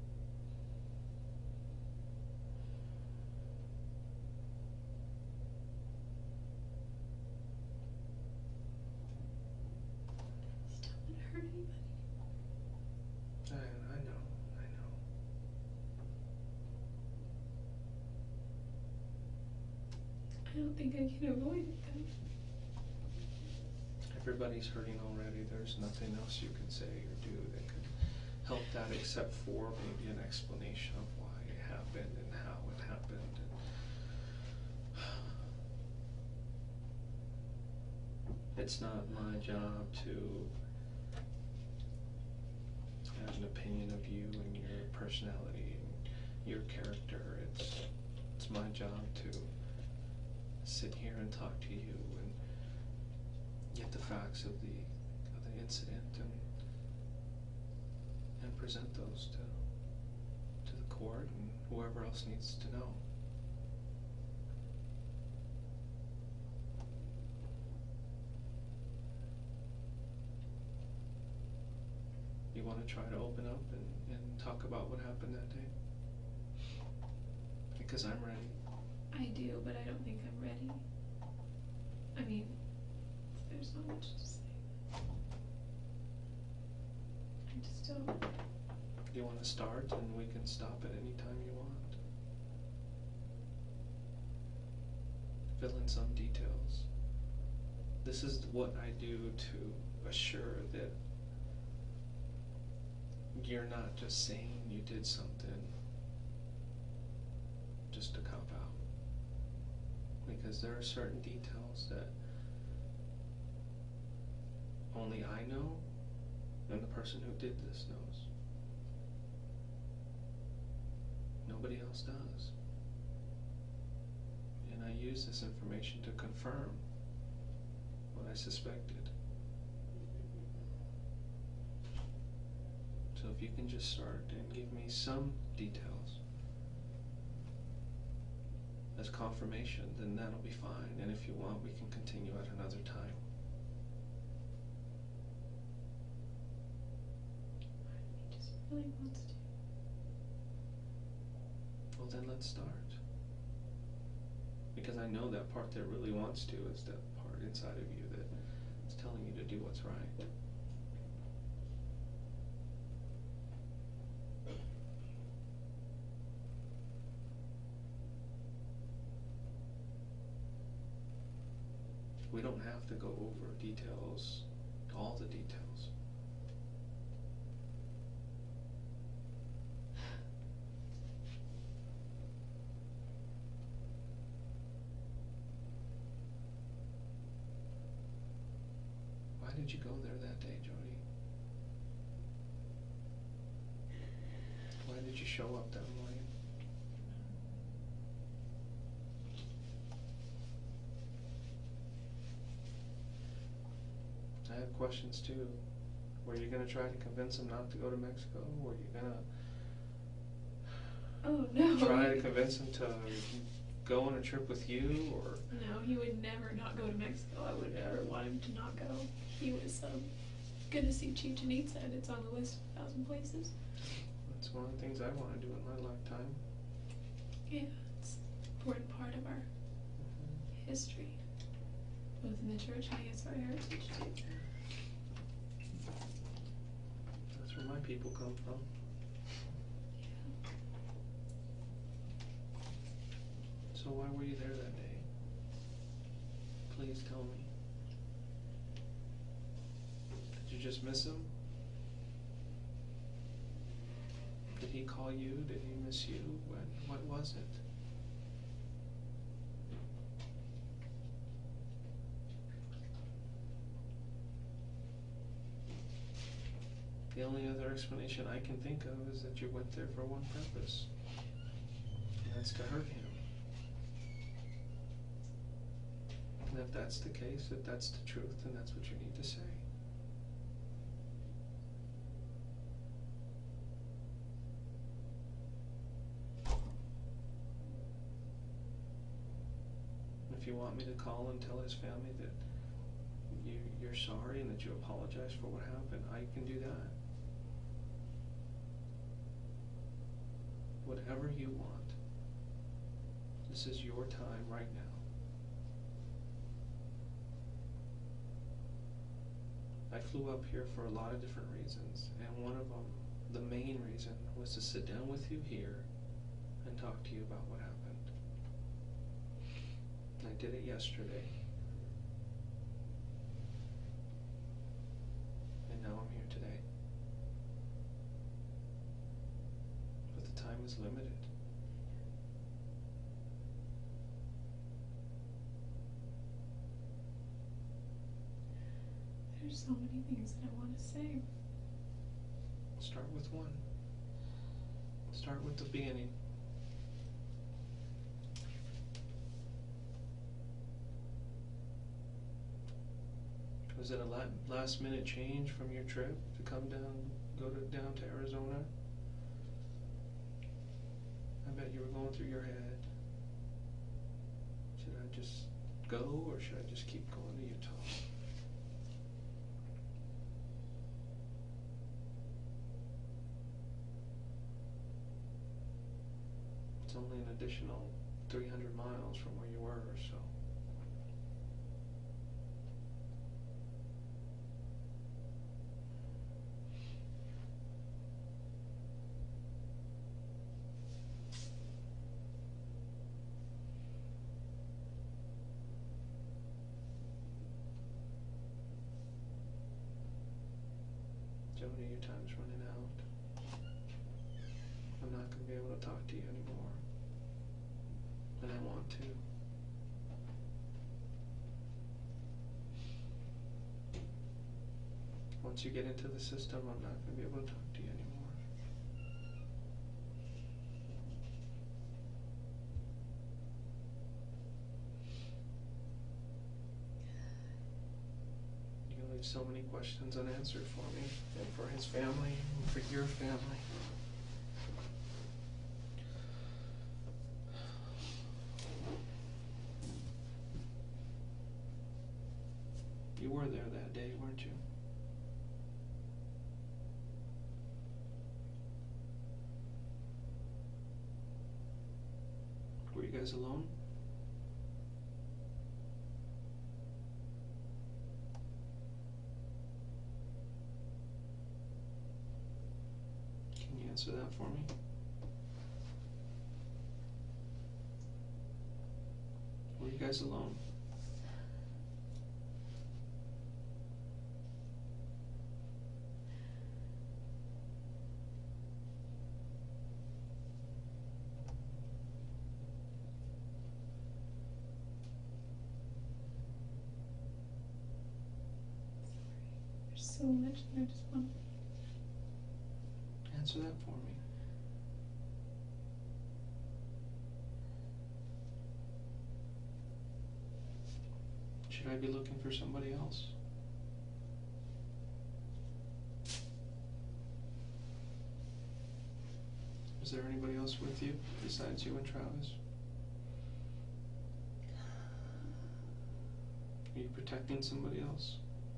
Just don't want to hurt anybody.
I know.
I don't think I can avoid it though.
Everybody's hurting already. There's nothing else you can say or do that could help that except for maybe an explanation of why it happened and how it happened. It's not my job to have an opinion of you and your personality and your character. It's my job to sit here and talk to you and get the facts of the incident and present those to the court and whoever else needs to know. You want to try to open up and talk about what happened that day? Because I'm ready.
I do, but I don't think I'm ready. I mean, there's not much to say. I just don't.
You want to start and we can stop at any time you want. Fill in some details. This is what I do to assure that you're not just saying you did something just to cop out. Because there are certain details that only I know and the person who did this knows. Nobody else does. And I use this information to confirm what I suspected. So if you can just start and give me some details as confirmation, then that'll be fine. And if you want, we can continue at another time.
He just really wants to.
Well, then let's start. Because I know that part that really wants to is that part inside of you that is telling you to do what's right. We don't have to go over details, all the details. Why did you go there that day, Jody? Why did you show up that morning? I have questions too. Were you gonna try to convince him not to go to Mexico? Were you gonna try to convince him to go on a trip with you, or?
No, he would never not go to Mexico. I would never want him to not go. He was gonna see Chichen Itza, and it's on the list of 1,000 places.
That's one of the things I want to do in my lifetime.
Yeah, it's an important part of our history, both in the church and I guess our heritage too.
That's where my people come from. So why were you there that day? Please tell me. Did you just miss him? Did he call you? Did he miss you? What was it? The only other explanation I can think of is that you went there for one purpose, and that's to hurt him. And if that's the case, if that's the truth, then that's what you need to say. If you want me to call and tell his family that you're sorry and that you apologize for what happened, I can do that. Whatever you want. This is your time right now. I flew up here for a lot of different reasons, and one of them, the main reason, was to sit down with you here and talk to you about what happened. I did it yesterday. And now I'm here today. But the time is limited.
There's so many things that I want to say.
Start with one. Start with the beginning. Was it a last minute change from your trip to come down, down to Arizona? I bet you were going through your head. Should I just go, or should I just keep going to Utah? It's only an additional 300 miles from where you were, so. Jody, your time's running out. I'm not going to be able to talk to you anymore. And I want to. Once you get into the system, I'm not going to be able to talk to you anymore. You're going to leave so many questions unanswered for me, and for his family, and for your family. You were there that day, weren't you? Were you guys alone? Can you answer that for me? Were you guys alone?
There's so much, and I just want to.
Answer that for me. Should I be looking for somebody else? Is there anybody else with you besides you and Travis? Are you protecting somebody else?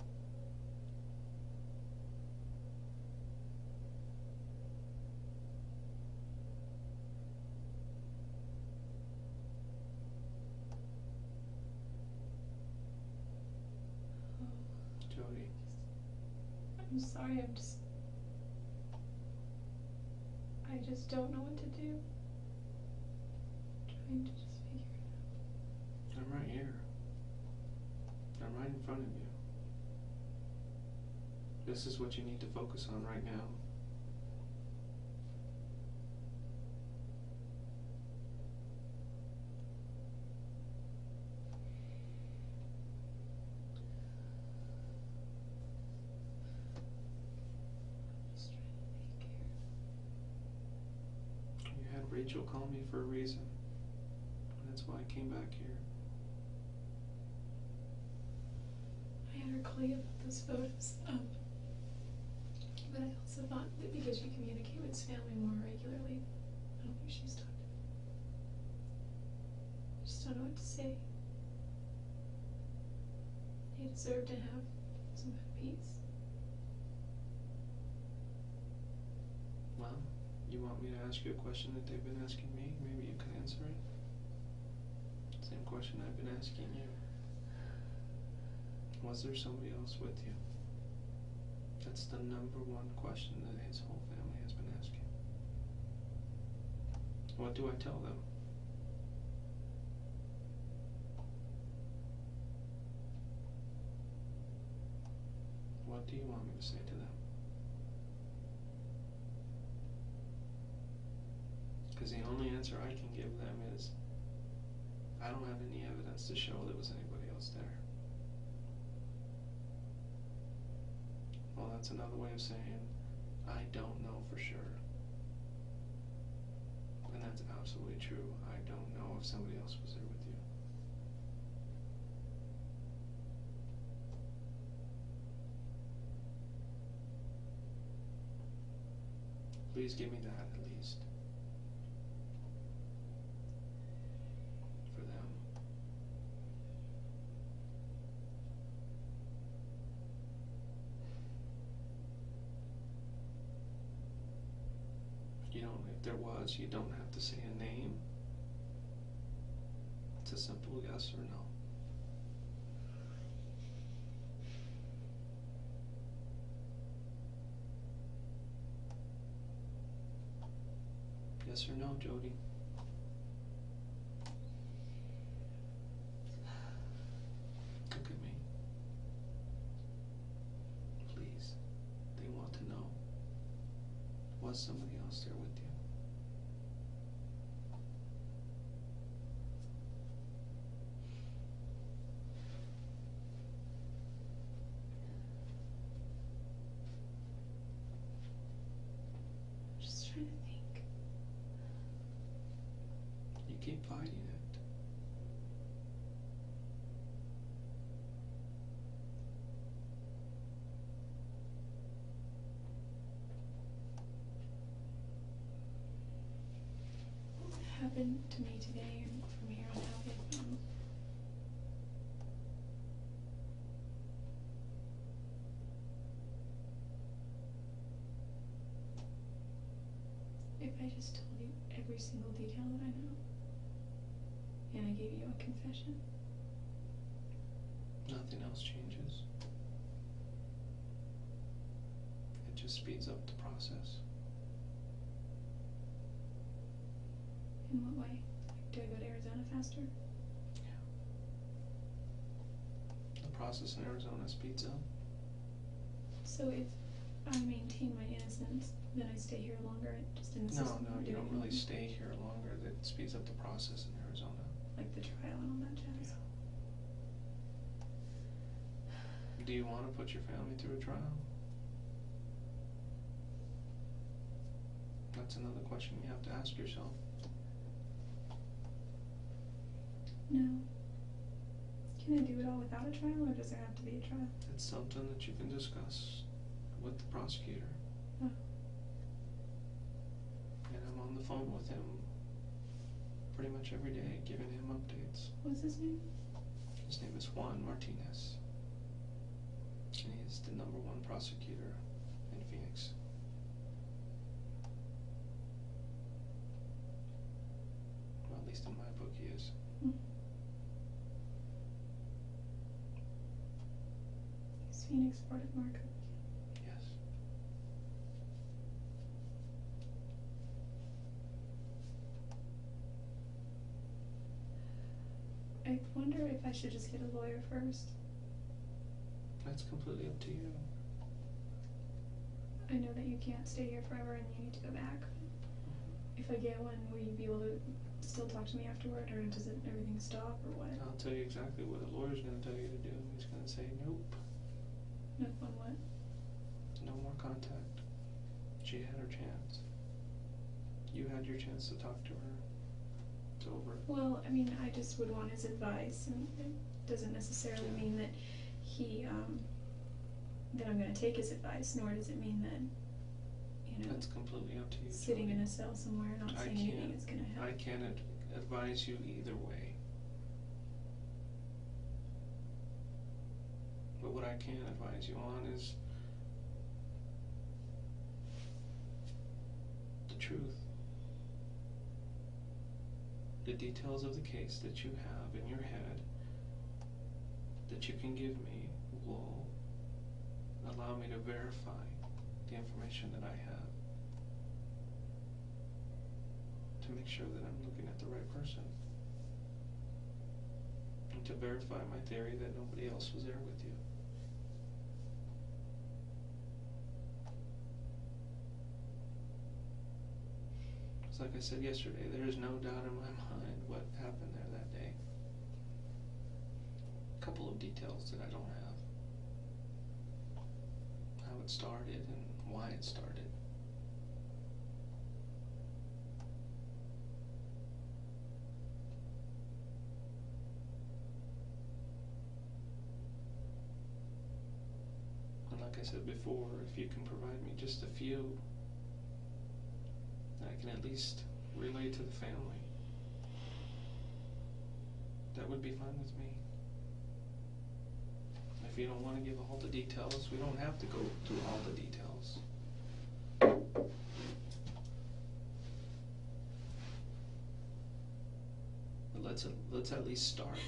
Jody.
I'm sorry, I just don't know what to do. Trying to just figure it out.
I'm right here. I'm right in front of you. This is what you need to focus on right now.
I'm just trying to think here.
You had Rachel call me for a reason. And that's why I came back here.
had her call you about those photos. But I also thought that because you communicate with his family more regularly, I don't think she's talked to me. I just don't know what to say. They deserve to have some kind of peace.
Well, you want me to ask you a question that they've been asking me? Maybe you can answer it. Same question I've been asking you. Was there somebody else with you? That's the number one question that his whole family has been asking. What do I tell them? What do you want me to say to them? Because the only answer I can give them is, I don't have any evidence to show there was anybody else there. Well, that's another way of saying, I don't know for sure. And that's absolutely true. I don't know if somebody else was there with you. Please give me that at least. For them. You don't, if there was, you don't have to say a name. It's a simple yes or no. Yes or no, Jody? Look at me. Please. They want to know. Was somebody else there with you?
I'm just trying to think.
You keep fighting it.
What happened to me today and from here on out, if I just told you every single detail that I know, and I gave you a confession?
Nothing else changes. It just speeds up the process.
In what way? Like, do I go to Arizona faster?
The process in Arizona speeds up.
So if I maintain my innocence, then I stay here longer, just in the system?
No, you don't really stay here longer. That speeds up the process in Arizona.
Like the trial and all that jazz?
Do you want to put your family through a trial? That's another question you have to ask yourself.
No. Can I do it all without a trial, or does there have to be a trial?
It's something that you can discuss with the prosecutor.
Oh.
And I'm on the phone with him pretty much every day, giving him updates.
What's his name?
His name is Juan Martinez. And he is the #1 prosecutor in Phoenix. Well, at least in my book he is.
Is Phoenix part of Marco?
Yes.
I wonder if I should just get a lawyer first.
That's completely up to you.
I know that you can't stay here forever and you need to go back. If I get one, will you be able to still talk to me afterward, or does everything stop, or what?
I'll tell you exactly what a lawyer's going to tell you to do. He's going to say, nope,
No fun, what?
no more contact. She had her chance. You had your chance to talk to her. It's over.
Well, I mean, I just would want his advice, and it doesn't necessarily mean that that I'm going to take his advice, nor does it mean that,
That's completely up to you.
sitting
Jody.
in a cell somewhere not
I
saying anything
can't-
is going to help.
I can't advise you either way. But what I can advise you on is the truth. The details of the case that you have in your head that you can give me will allow me to verify the information that I have to make sure that I'm looking at the right person and to verify my theory that nobody else was there with you. It's like I said yesterday, there is no doubt in my mind what happened there that day. A couple of details that I don't have. How it started and why it started. And like I said before, if you can provide me just a few that I can at least relay to the family, that would be fine with me. If you don't want to give all the details, we don't have to go through all the details. But let's at least start.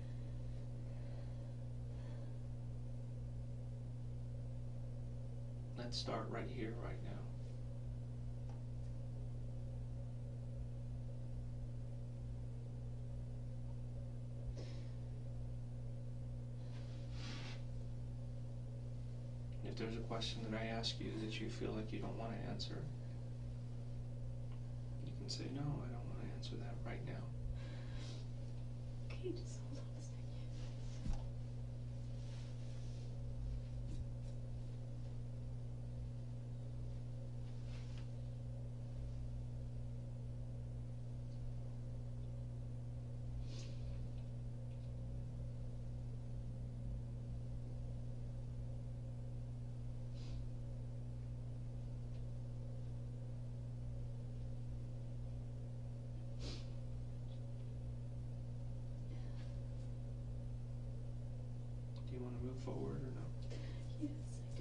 Let's start right here, right now. If there's a question that I ask you that you feel like you don't want to answer, you can say, no, I don't want to answer that right now.
Okay, just hold on a second.
Do you want to move forward or no?
Yes,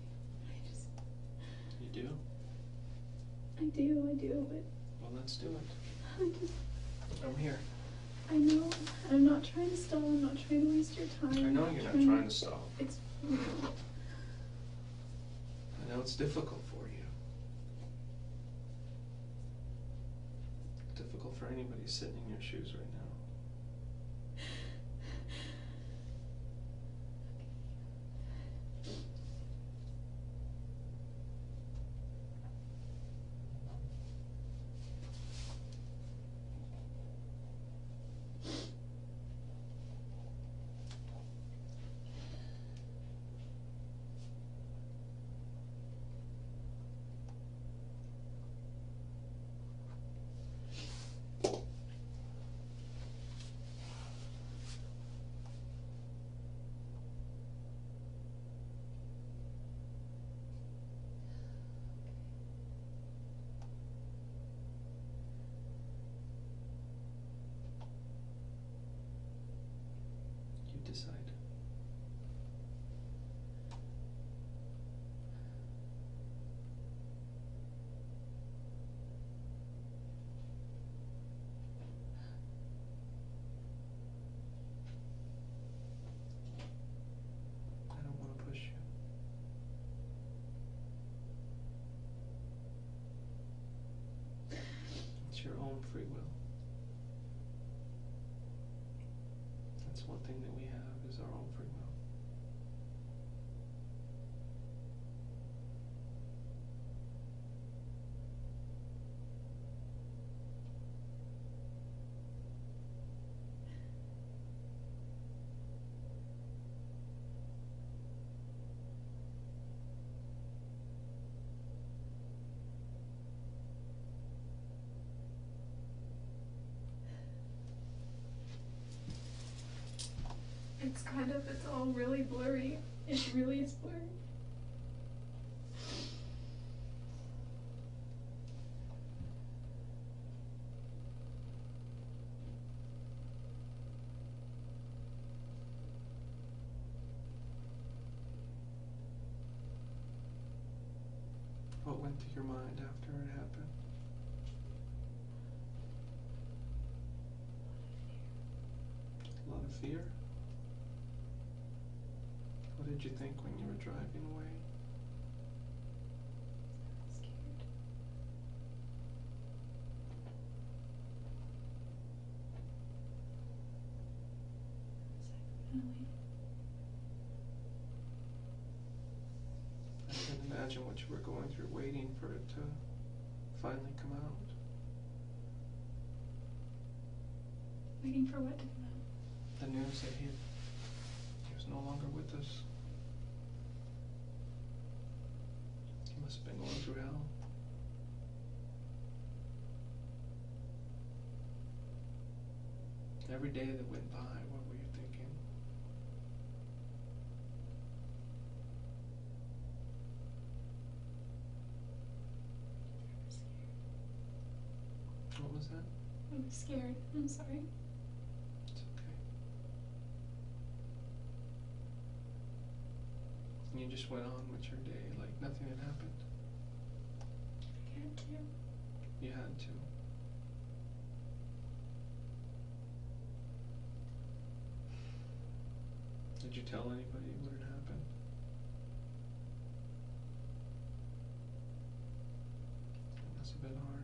I do.
You do?
I do, but
Well, let's do it.
I just,
I'm here.
I know, I'm not trying to stall, I'm not trying to waste your time.
I know you're not trying to stop.
It's,
I know it's difficult for you. Difficult for anybody sitting in your shoes right now. You decide. I don't want to push you. It's your own free will. That's one thing that we have is our own free will.
I It's all really blurry. It really is blurry.
What went through your mind after it happened? A lot of fear? What did you think when you were driving away?
Scared. Finally.
I can't imagine what you were going through waiting for it to finally come out.
Waiting for what to come out?
The news that he was no longer with us. He must have been going through hell. Every day that went by, what were you thinking? What was that?
I was scared. I'm sorry.
It's okay. And you just went on with your day like nothing had happened.
I had to.
You had to. Did you tell anybody what had happened? It must have been hard.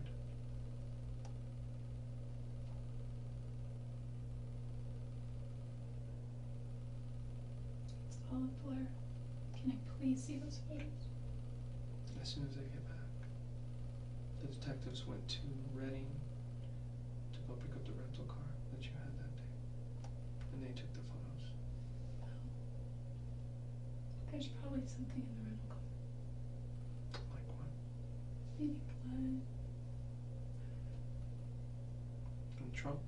It's all a blur. Can I please see those photos?
As soon as I get back, the detectives went to Reading to go pick up the rental car that you had that day, and they took the photos.
There's probably something in the rental car.
Like what?
Maybe blood.
In the trunk,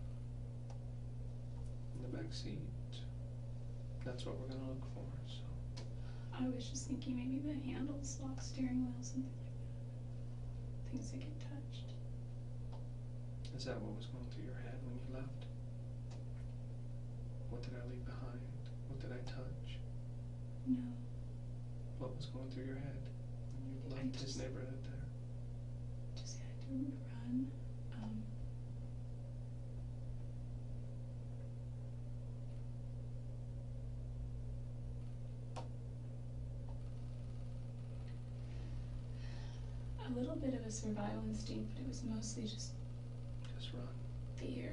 in the back seat. That's what we're gonna look for. So
I was just thinking maybe the handles, lock, steering wheel, something like that. Things that get touched.
is that what was going through your head when you left? What did I leave behind? What did I touch?
No.
What was going through your head when you
I
left his
just-
neighborhood there?
Just had to run. A little bit of a survival instinct, but it was mostly just
Just run.
fear.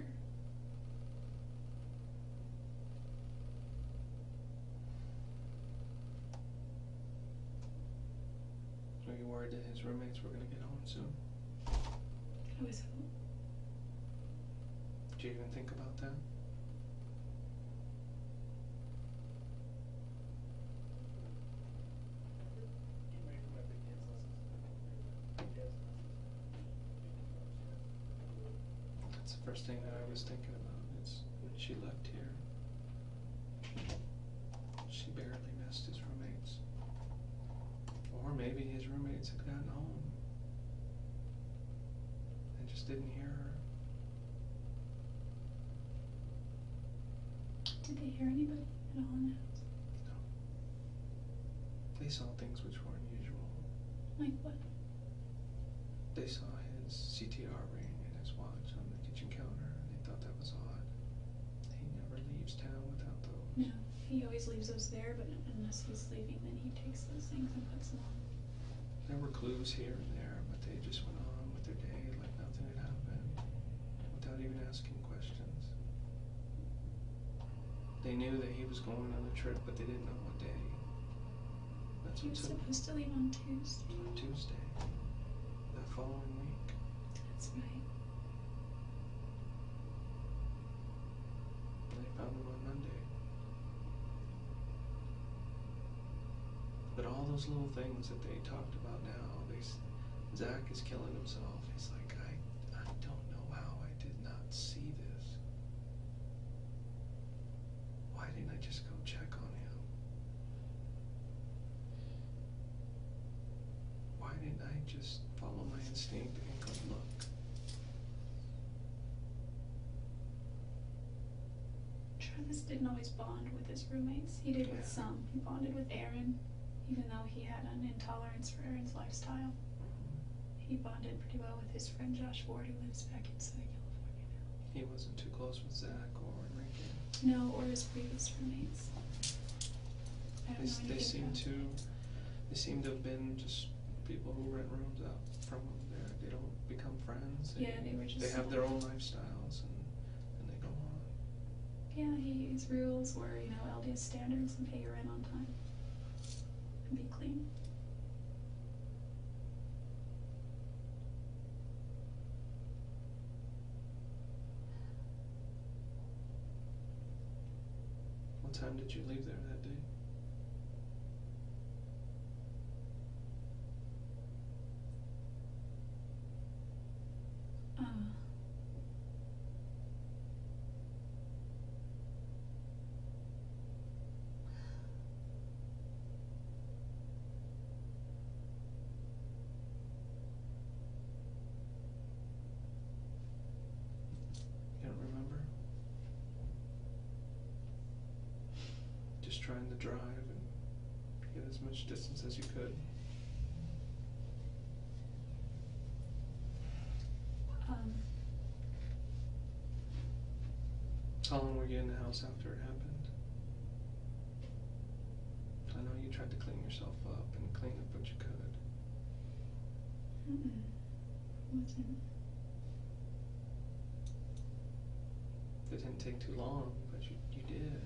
Were you worried that his roommates were gonna get home soon?
I was home.
Did you even think about that? That's the first thing that I was thinking about is when she left here. She barely missed his roommates. Or maybe his roommates had gotten home and just didn't hear her.
Did they hear anybody at all in the house?
No. They saw things which were unusual.
Like what?
They saw his CTR ring and his watch on the kitchen counter, and they thought that was odd. He never leaves town without those.
No. He always leaves those there, but unless he's leaving, then he takes those things and puts them on.
There were clues here and there, but they just went on with their day like nothing had happened, without even asking questions. They knew that he was going on a trip, but they didn't know what day. That's
He
what
was
took
supposed to leave on Tuesday.
on Tuesday, that following week.
That's right.
And they found him on Monday. But all those little things that they talked about now, Zach is killing himself. He's like, I don't know how I did not see this. Why why didn't I just go check on him? Why didn't I just follow my instinct and go look?
Travis didn't always bond with his roommates. He did with
Yeah.
some. He bonded with Aaron, even though he had an intolerance for Aaron's lifestyle. He bonded pretty well with his friend Josh Ward, who lives back in Southern California
He wasn't too close with Zach or Enrique.
now. No, or his previous roommates. I don't know anything
They seem
about
to. They seem to have been just people who rent rooms out from them. They don't become friends.
Yeah, they were just
They have their own lifestyles and they go on.
Yeah, his rules were, LDS standards and pay your rent on time. And be clean.
What time did you leave there that day? You don't remember? Just trying to drive and get as much distance as you could. How long were you in the house after it happened? I know you tried to clean yourself up and clean up what you could.
Wasn't.
It didn't take too long, but you did.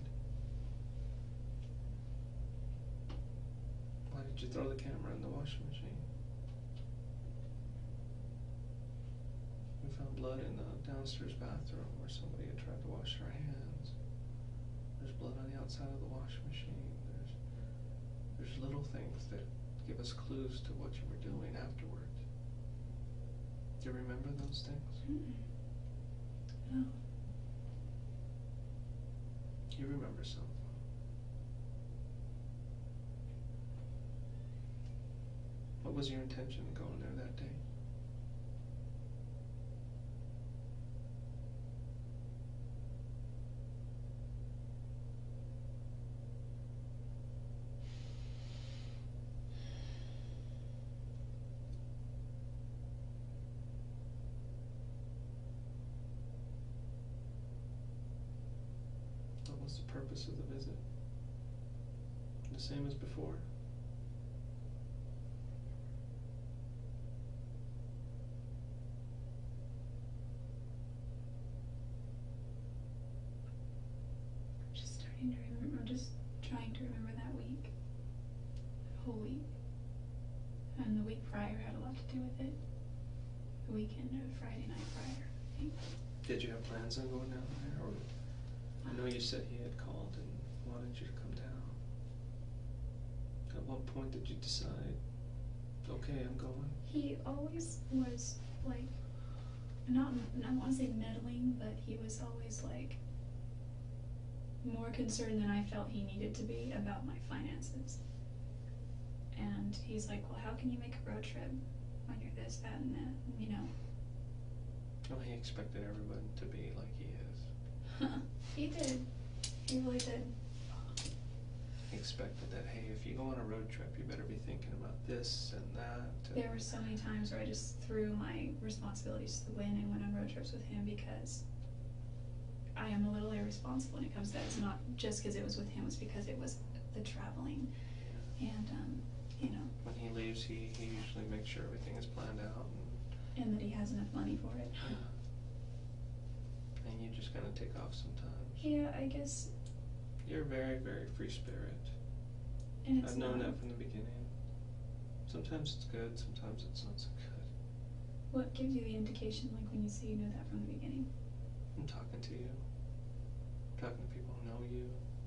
Why did you throw the camera in the washing machine? We found blood in the downstairs bathroom where somebody had tried to wash their hands. There's blood on the outside of the washing machine. There's little things that give us clues to what you were doing afterwards. Do you remember those things?
No.
You remember some. What was your intention in going there that day? What was the purpose of the visit? The same as before?
Just starting to remember. I'm just trying to remember that week. That whole week. And the week prior had a lot to do with it. The weekend or the Friday night prior, I think.
Did you have plans on going down there? Or I know you said he had called and wanted you to come down. At what point did you decide, okay, I'm going?
He always was like, not, I want to say meddling, but he was always like more concerned than I felt he needed to be about my finances. And he's like, well, how can you make a road trip when you're this, that, and that,
Well, he expected everyone to be like he is.
He did. He really did.
He expected that, hey, if you go on a road trip, you better be thinking about this and that.
There were so many times where I just threw my responsibilities to the wind and went on road trips with him because I am a little irresponsible when it comes to that. It's not just because it was with him, it's because it was the traveling. And,
When he leaves, he usually makes sure everything is planned out.
And that he has enough money for it.
And you just kind of take off sometimes.
Yeah, I guess.
You're a very, very free spirit.
And it's
I've known
not.
that from the beginning. Sometimes it's good, sometimes it's not so good.
What gives you the indication, like when you say you knew that from the beginning?
I'm talking to you. I'm talking to people who know you.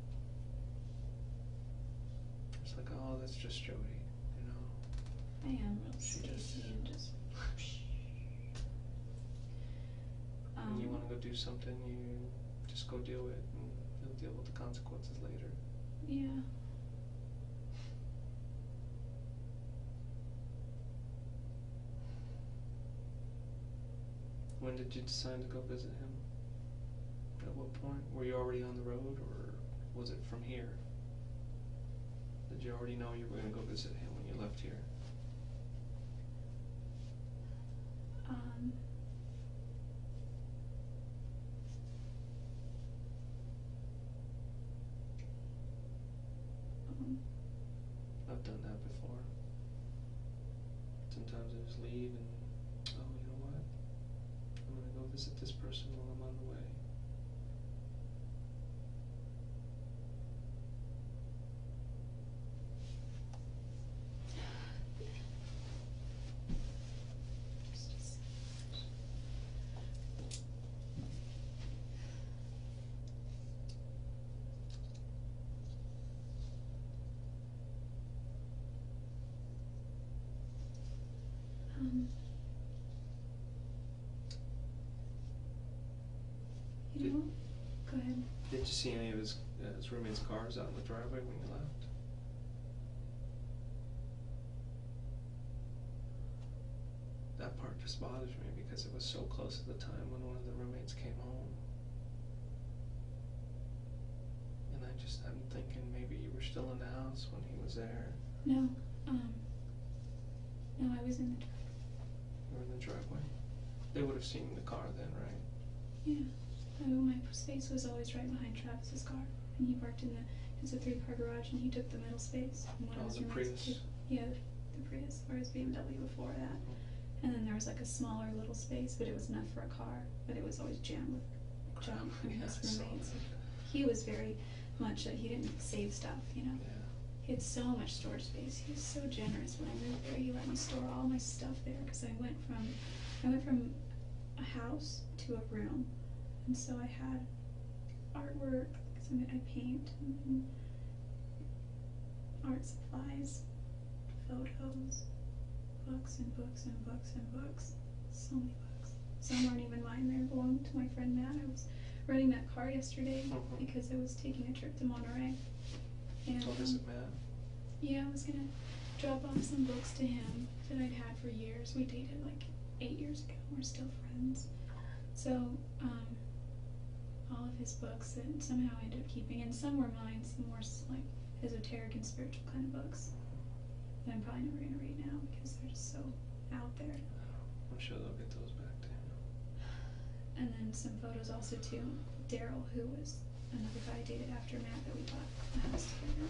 It's like, oh, that's just Jody, you know.
I am real
She just-
spacey and just.
When you want to go do something, you just go do it, and deal with the consequences later.
Yeah.
When did you decide to go visit him? At what point? Were you already on the road, or was it from here? Did you already know you were going to go visit him when you left here? I've done that before. Sometimes I just leave and, oh, you know what? I'm going to go visit this person while I'm on the way.
You know, go ahead.
Did you see any of his roommate's cars out in the driveway when you left? That part just bothers me because it was so close to the time when one of the roommates came home. And I'm thinking maybe you were still in the house when he was there.
No, no, I was in the driveway.
You were in the driveway? They would have seen the car then, right?
Yeah. My space was always right behind Travis's car, and he parked in it's a 3-car garage, and he took the middle space. And one of his
the
roommates
Prius?
Yeah, the Prius, or his BMW before that. And then there was like a smaller little space, but it was enough for a car, but it was always jammed with junk from
Yeah,
his
I saw
roommates.
that.
He was very much, he didn't save stuff, you know.
Yeah.
He had so much storage space. He was so generous. When I moved there, he let me store all my stuff there, because I went from a house to a room. And so I had artwork, because I paint, and art supplies, photos, books and books and books and books. So many books. Some weren't even mine, they belonged to my friend Matt. I was renting that car yesterday because I was taking a trip to Monterey. And,
Go visit Matt?
yeah, I was gonna drop off some books to him that I'd had for years. We dated like 8 years ago. We're still friends. So, all of his books that somehow I ended up keeping, and some were mine, some more like esoteric and spiritual kind of books that I'm probably never gonna read now because they're just so out there.
I'm sure they'll get those back to him.
And then some photos also too. Daryl, who was another guy I dated after Matt that we bought a house together.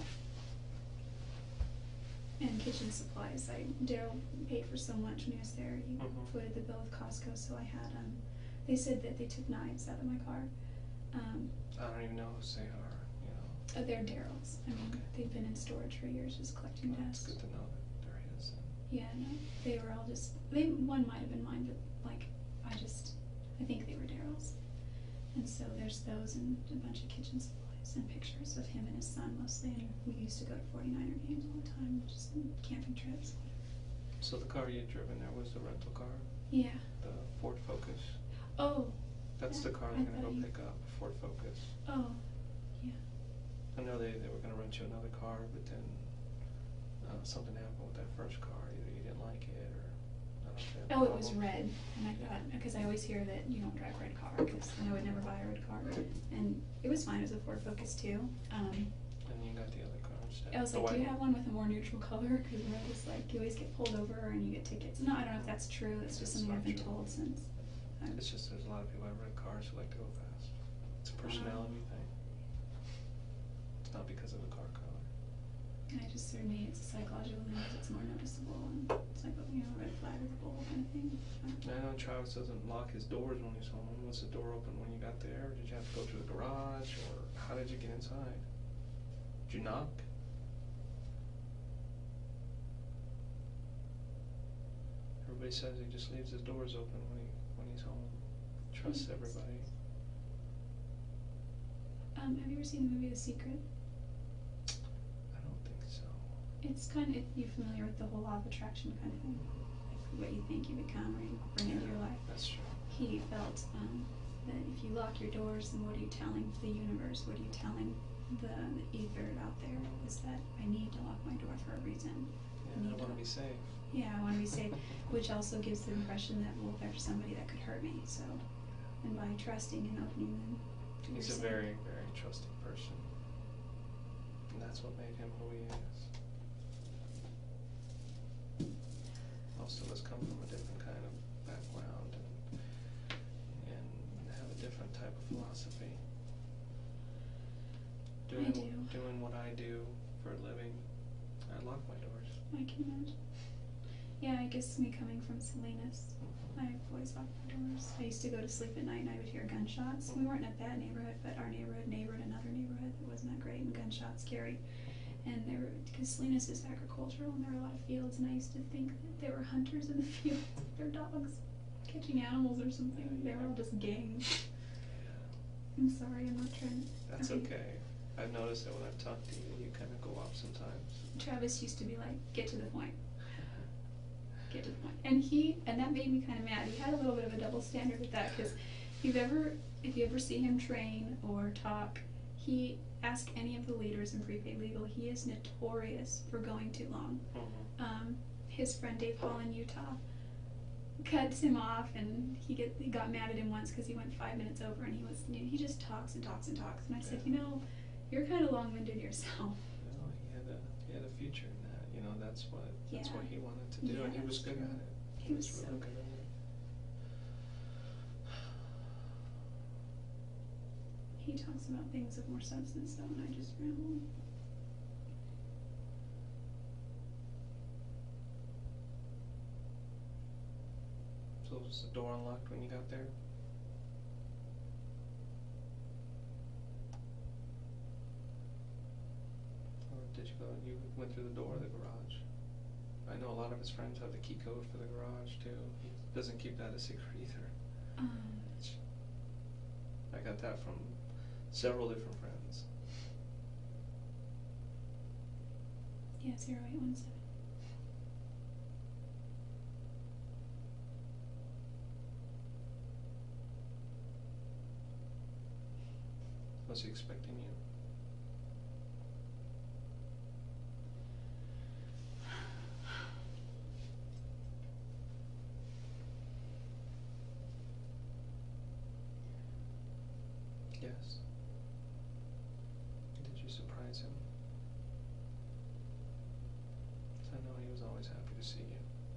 And kitchen supplies. Daryl paid for so much when he was there. He footed the bill with Costco, so I had they said that they took knives out of my car.
I don't even know who they are, you know.
They're Daryl's. I mean, they've been in storage for years, just collecting
Well, it's
dust.
good to know that they're his.
Yeah, no, they were all just. One might have been mine, but like, I think they were Daryl's. And so there's those and a bunch of kitchen supplies and pictures of him and his son mostly. And we used to go to 49er games all the time, just camping trips.
So the car you'd driven there was the rental car?
Yeah.
The Ford Focus?
Oh.
That's the car
I
they're gonna
thought
go
you-
pick up, Ford Focus.
Oh. Yeah.
I know they were gonna rent you another car, but then something happened with that first car. Either you didn't like it, or I don't know if they had a
Oh, it was
problem.
red, and I thought, because I always hear that you don't drive red car, because I would never buy a red car. And it was fine, it was a Ford Focus too.
And you got the other car instead.
I was
the
like, do
white
you
one.
have one with a more neutral color? Because red is like, you always get pulled over and you get tickets. No, I don't know if that's true, it's just
It's
something I've
not
been
true.
told since.
It's just there's a lot of people that have red cars who like to go fast. It's a personality thing. It's not because of the car color.
And I just, for me, it's a psychological thing, because it's more noticeable, and it's like, you know, a red flag with a bull kind of thing.
I know Travis doesn't lock his doors when he's home. Was the door open when you got there? Or did you have to go to the garage? Or how did you get inside? Did you knock? Everybody says he just leaves his doors open when he's home. Trusts everybody.
Have you ever seen the movie The Secret?
I don't think so.
It's kind of, you're familiar with the whole law of attraction kind of thing? Like what you think you become or you bring into your life.
That's true.
He felt
that if you lock your doors, then what are you telling the universe? What are you telling the ether out there? Is that I need to lock my door for a reason.
Yeah, I want to be safe.
Yeah, I want to be safe, which also gives the impression that, well, there's somebody that could hurt me. So, and by trusting and opening them,
He's a very, very trusting person. And that's what made him who he is. Most of us come from a different kind of background and have a different type of philosophy. Doing what I do for a living, I lock my doors.
I can imagine. Yeah, I guess me coming from Salinas, I've always locked my doors. I used to go to sleep at night and I would hear gunshots. We weren't in a bad neighborhood, but our neighborhood neighbored another neighborhood that wasn't that great, and gunshots scary. And there were, because Salinas is agricultural and there were a lot of fields, and I used to think that there were hunters in the fields with their dogs catching animals or something. They were all just gangs.
Yeah.
I'm sorry, I'm not trying to.
That's okay. I've noticed that when I've talked to you, you kind of go off sometimes.
Travis used to be like, get to the point. Get to the point. And that made me kind of mad. He had a little bit of a double standard with that, because if you ever see him train or talk, ask any of the leaders in prepaid legal, he is notorious for going too long. His friend Dave Hall in Utah cuts him off, and he got mad at him once because he went 5 minutes over, and he just talks and talks and talks. And I said, you're kind of long-winded yourself.
Well, he had a future in that. That's what he wanted to do, and he was good at it.
He was
really
so
good at it.
He talks about things of more substance, though, and I just ramble.
So was the door unlocked when you got there? Or you went through the door of the garage? I know a lot of his friends have the key code for the garage too. He doesn't keep that a secret either. I got that from several different friends.
Yeah, 0817.
Was he expecting you? Yes. Did you surprise him? I know he was always happy to see you.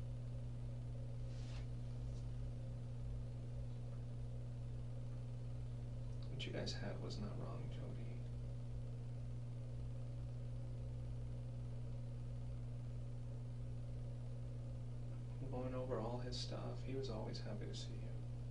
What you guys had was not wrong, Jody. Going over all his stuff, he was always happy to see you.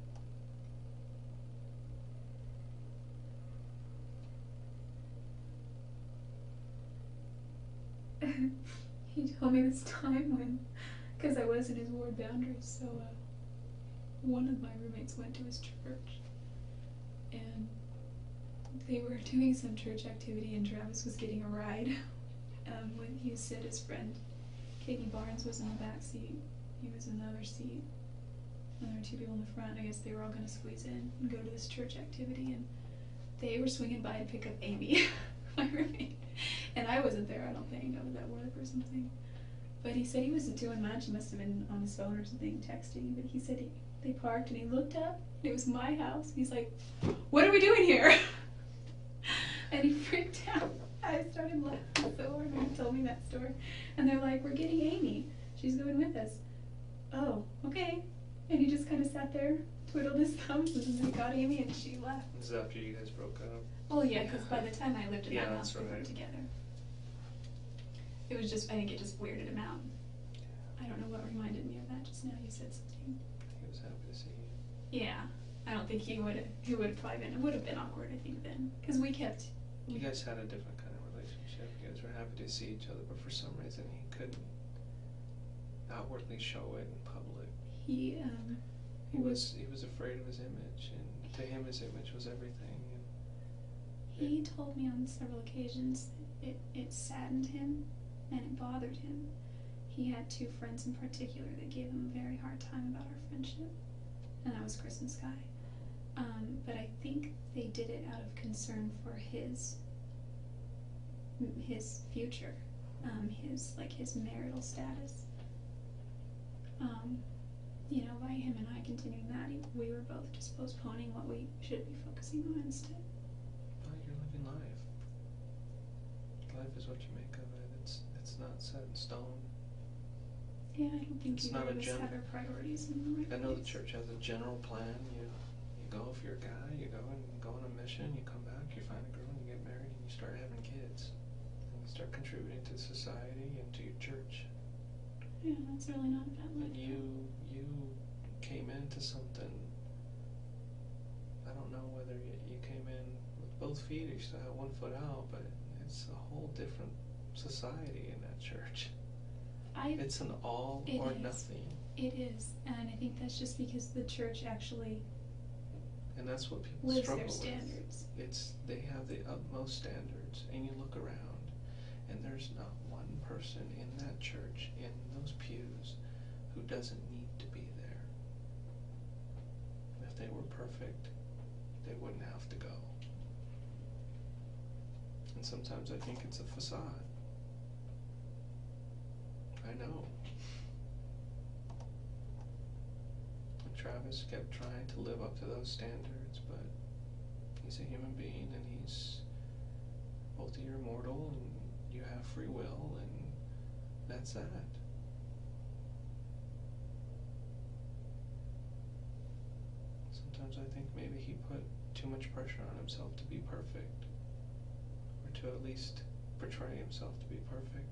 He told me this time when, because I was in his ward boundaries, so one of my roommates went to his church, and they were doing some church activity, and Travis was getting a ride. When he said his friend Katie Barnes was in the back seat, he was in the other seat, and there were two people in the front. I guess they were all going to squeeze in and go to this church activity, and they were swinging by to pick up Amy, my roommate. And I wasn't there, I don't think. I was at work or something. But he said he wasn't doing much. He must have been on his phone or something, texting. But he said they parked, and he looked up, and it was my house. He's like, "What are we doing here?" And he freaked out. I started laughing so hard when he told me that story. And they're like, "We're getting Amy. She's going with us." Oh, okay. And he just kind of sat there, twiddled his thumbs, and then they got Amy, and she left.
This is after you guys broke up.
Oh yeah, because by the time I lived in that
Yeah,
house,
that's
we were
right.
together. It was just, I think it just weirded him out. I don't know what reminded me of that just now. You said something.
He was happy to see you.
Yeah, I don't think he would have probably been. It would have been awkward, I think, then, because we kept.
You guys had a different kind of relationship. You guys were happy to see each other, but for some reason he couldn't outwardly show it in public.
He
was afraid of his image, and to him his image was everything.
He told me on several occasions that it saddened him and it bothered him. He had two friends in particular that gave him a very hard time about our friendship, and that was Chris and Sky. But I think they did it out of concern for his future, his marital status. By him and I continuing that, we were both just postponing what we should be focusing on instead.
Well, you're living life. Life is what you make of it. It's not set in stone.
Yeah, I don't think
It's
either
not
of
a
us
gen-
have our priorities in the right
I know the
place.
church has a general plan. You go if you're a guy, you go and go on a mission, you come back, you find a girl, and you get married, and you start having kids. And you start contributing to society and to your church.
Yeah, that's really not a bad life.
And you came into something, I don't know whether you came in with both feet or you still had one foot out, but it's a whole different society in that church. It's an all
It
or
is.
nothing.
It is, and I think that's just because the church actually
And that's what people
lives
struggle
their
with.
standards.
They have the utmost standards, and you look around, and there's not one person in that church, in those pews, who doesn't need to be there. If they were perfect, they wouldn't have to go. And sometimes I think it's a facade. I know. And Travis kept trying to live up to those standards, but he's a human being, and both of you are mortal, and you have free will, and that's that. Sometimes I think maybe he put too much pressure on himself to be perfect, or to at least portray himself to be perfect.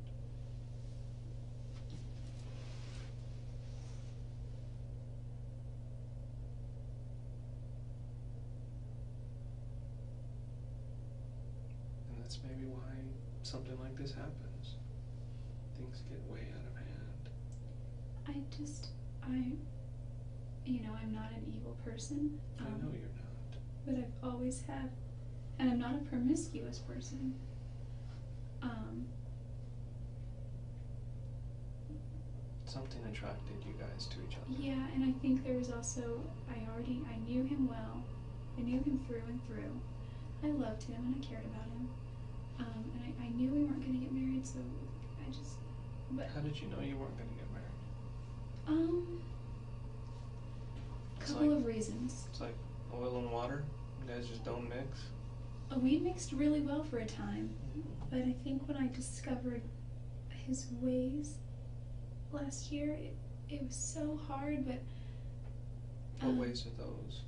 And that's maybe why something like this happens. Things get way out of hand.
I'm not an evil person.
I know you're not.
But I've always have, and I'm not a promiscuous person.
Something attracted you guys to each other.
Yeah, and I think there was also, I knew him well. I knew him through and through. I loved him and I cared about him. And I knew we weren't going to get married, so
How did you know you weren't going to get married?
Couple of reasons.
It's like oil and water. You guys just don't mix.
We mixed really well for a time, but I think when I discovered his ways last year, it was so hard, but
What ways are those?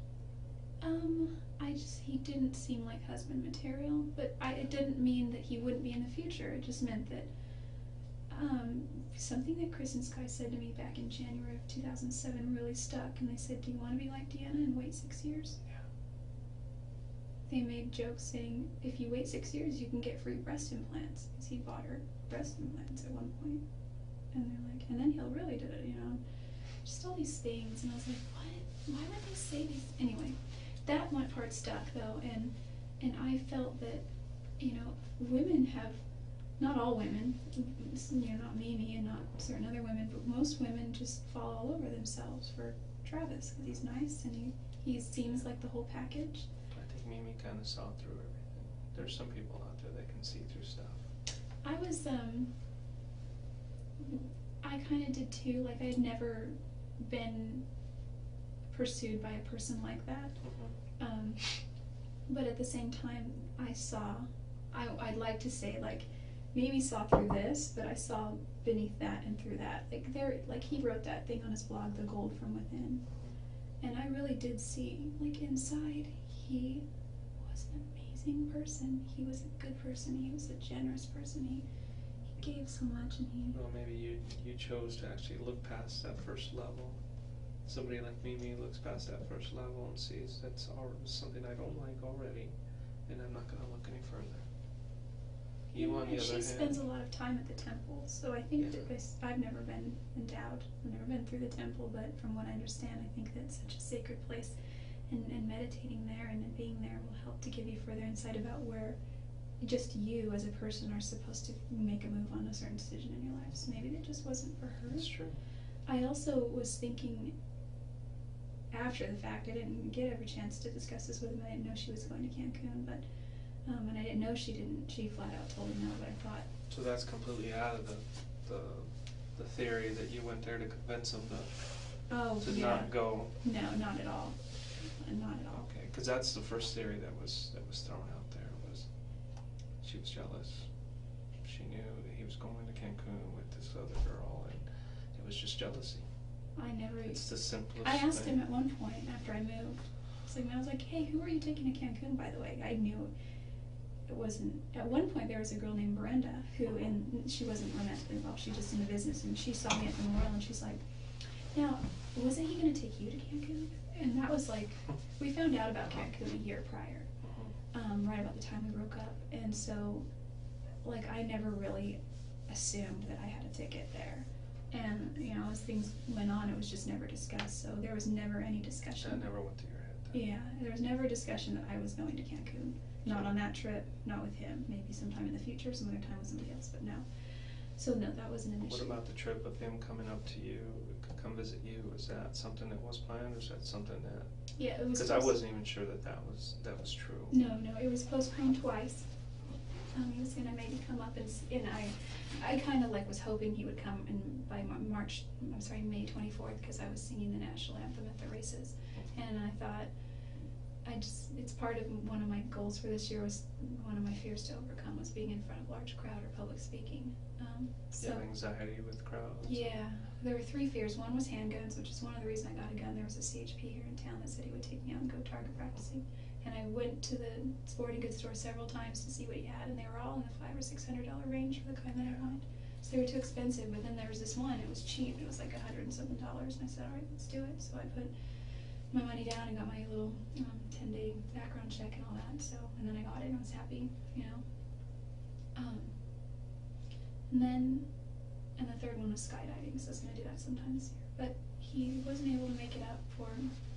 he didn't seem like husband material, but it didn't mean that he wouldn't be in the future. It just meant that, something that Chris and Sky said to me back in January of 2007 really stuck, and they said, "Do you want to be like Deanna and wait 6 years?"
Yeah.
They made jokes saying, if you wait 6 years, you can get free breast implants, because he bought her breast implants at one point. And they're like, and then he'll really do it, just all these things, and I was like, what? Why would they say these? Anyway, that one part stuck though, and I felt that, women have, not all women, not Mimi and not certain other women, but most women just fall all over themselves for Travis, because he's nice and he seems like the whole package.
I think Mimi kind of saw through everything. There's some people out there that can see through stuff.
I was, I kind of did too. Like, I had never been pursued by a person like that. But at the same time, I'd like to say, like, maybe saw through this, but I saw beneath that and through that. Like he wrote that thing on his blog, The Gold from Within. And I really did see, like, inside, he was an amazing person. He was a good person. He was a generous person. He gave so much, and
Well, maybe you chose to actually look past that first level. Somebody like Mimi looks past that first level and sees that's something I don't like already, and I'm not going to look any further. You, on the
and
other
she
hand,
spends a lot of time at the temple, so I think
Yeah.
that I've never been endowed. I've never been through the temple, but from what I understand, I think that's such a sacred place, and meditating there and being there will help to give you further insight about where just you as a person are supposed to make a move on a certain decision in your life. So maybe that just wasn't for her.
That's true.
I also was thinking, after the fact. I didn't get every chance to discuss this with him. I didn't know she was going to Cancun, but and I didn't know she didn't. She flat out told me no, but I thought.
So that's completely out of the theory that you went there to convince him to
yeah.
not go.
No, not at all. Not at all.
Okay, because that's the first theory that was thrown out there, was she was jealous. She knew that he was going to Cancun with this other girl, and it was just jealousy.
I never.
It's the simplest
I asked
thing.
him at one point after I moved. I was like, hey, who are you taking to Cancun, by the way? I knew it wasn't. At one point, there was a girl named Brenda who, and she wasn't romantically involved. She was just in the business, and she saw me at the Memorial, and she's like, now, wasn't he going to take you to Cancun? And that was like, we found out about Cancun a year prior, right about the time we broke up. And so, like, I never really assumed that I had a ticket there. And, you know, as things went on, it was just never discussed. So there was never any discussion.
That never went through your head then.
Yeah, there was never a discussion that I was going to Cancun. Not on that trip, not with him. Maybe sometime in the future, some other time with somebody else, but no. So no, that wasn't an issue.
What about the trip of him coming up to you, come visit you? Was that something that was planned, or is that something that?
Yeah, it was.
Because I wasn't even sure that was true.
No, it was postponed twice. He was gonna maybe come up and I kind of like was hoping he would come by May 24th, because I was singing the national anthem at the races, and I thought, it's part of one of my goals for this year. Was one of my fears to overcome was being in front of a large crowd or public speaking.
You have anxiety with crowds?
Yeah, there were 3 fears. One was handguns, which is one of the reasons I got a gun. There was a CHP here in town that said he would take me out and go target practicing. And I went to the sporting goods store several times to see what he had, and they were all in the $500 or $600 range for the kind that I wanted. So they were too expensive, but then there was this one, it was cheap. It was like $100 and something, and I said, all right, let's do it. So I put my money down and got my little 10-day background check and all that. So, and then I got it and I was happy, you know. And the third one was skydiving, so I was gonna do that sometime this year. But he wasn't able to make it up for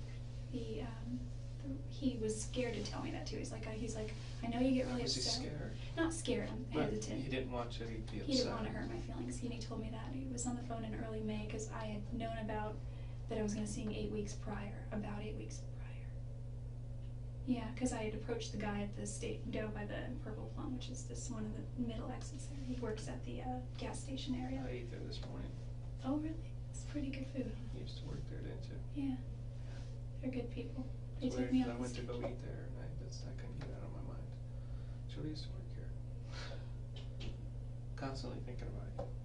he was scared to tell me that too. He's like, I know you get really
Was
upset.
he scared?
Not scared, I'm
But
hesitant.
he didn't want you to be upset.
He didn't want to hurt my feelings. And he told me that. He was on the phone in early May because I had known about that I was going to sing 8 weeks prior, about 8 weeks prior. Yeah, because I had approached the guy at the down by the Purple Plum, which is one of the middle exits there. He works at the gas station area.
I ate there this morning.
Oh, really? It's pretty good food.
You used to work there, didn't you?
Yeah. They're good people. They
It's
took
weird,
me
'cause
out
I went to go
station.
eat there, and I couldn't get it out of my mind. Julie used to work here. Constantly thinking about you.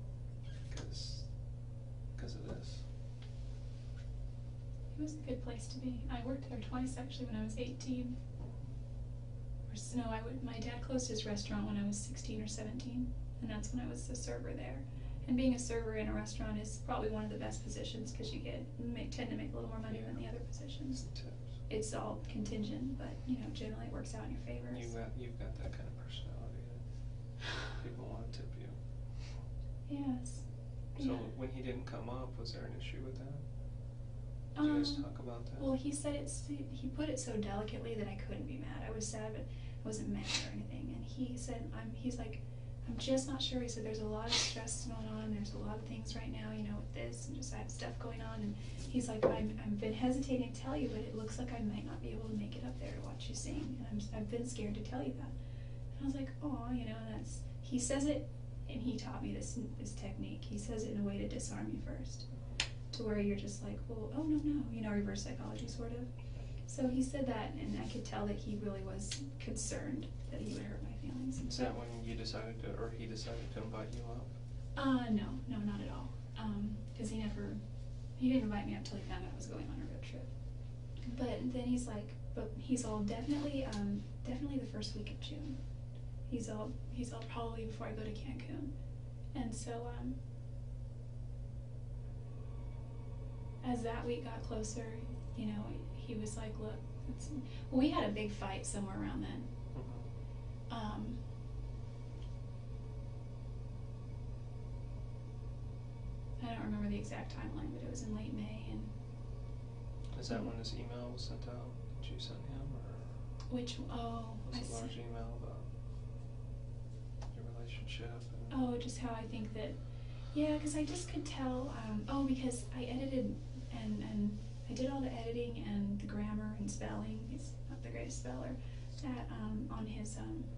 Because of this.
It was a good place to be. I worked there twice actually when I was 18. My dad closed his restaurant when I was 16 or 17, and that's when I was a server there. And being a server in a restaurant is probably one of the best positions because you tend to make a little more money than the other positions.
Tips.
It's all contingent, but generally it works out in your favor.
You've got that kind of personality that people want to tip you.
Yes.
So
Yeah.
when he didn't come up, was there an issue with that? Did you guys talk about that?
Well, he said he put it so delicately that I couldn't be mad. I was sad, but I wasn't mad or anything. And he said, he's like, I'm just not sure. He said, there's a lot of stress going on. There's a lot of things right now, with this, and just I have stuff going on. And he's like, I've been hesitating to tell you, but it looks like I might not be able to make it up there to watch you sing. And I've been scared to tell you that. And I was like, oh, he says it, and he taught me this technique. He says it in a way to disarm you first, to where you're just like, well, oh, no, reverse psychology sort of. So he said that, and I could tell that he really was concerned that he would hurt my feelings.
Is that when you decided to, or he decided to invite you up?
No, not at all. Because he didn't invite me up till he found out I was going on a road trip. But then he's like, definitely the first week of June. He's all probably before I go to Cancun. And so, as that week got closer, he was like, look, we had a big fight somewhere around then. I don't remember the exact timeline, but it was in late May. And
Is that when this email was sent out that you sent him, or
was
was it a large email about your relationship? And
just how I think that, because I just could tell, because I edited and I
I did all the editing and the grammar and spelling. He's not the greatest speller. That on his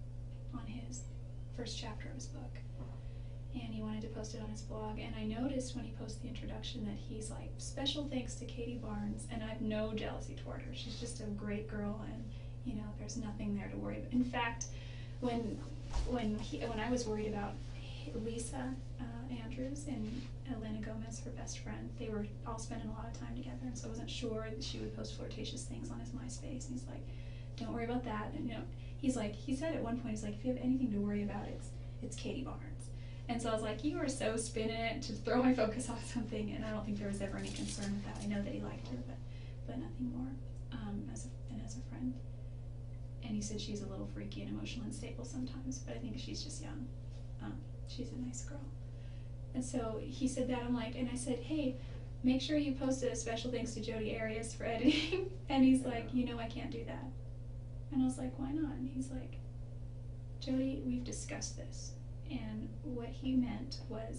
first chapter of his book, and he wanted to post it on his blog. And I noticed when he posted the introduction that he's like, "Special thanks to Katie Barnes," and I have no jealousy toward her. She's just a great girl, and you know, there's nothing there to worry about. In fact, when I was worried about Lisa Andrews and Elena Gomez, her best friend, they were all spending a lot of time together, and so I wasn't sure that she would post flirtatious things on his MySpace. And he's like, "Don't worry about that." And you know, he said at one point, he's like, "If you have anything to worry about, it's Katie Barnes." And so I was like, you were so spinning it to throw my focus off something, and I don't think there was ever any concern with that. I know that he liked her, but nothing more as a friend. And he said she's a little freaky and emotional and unstable sometimes, but I think she's just young. She's a nice girl. And so he said that, and I said, "Hey, make sure you posted a special thanks to Jodi Arias for editing." And he's like, I can't do that. And I was like, "Why not?" And he's like, "Jodi, we've discussed this." And what he meant was,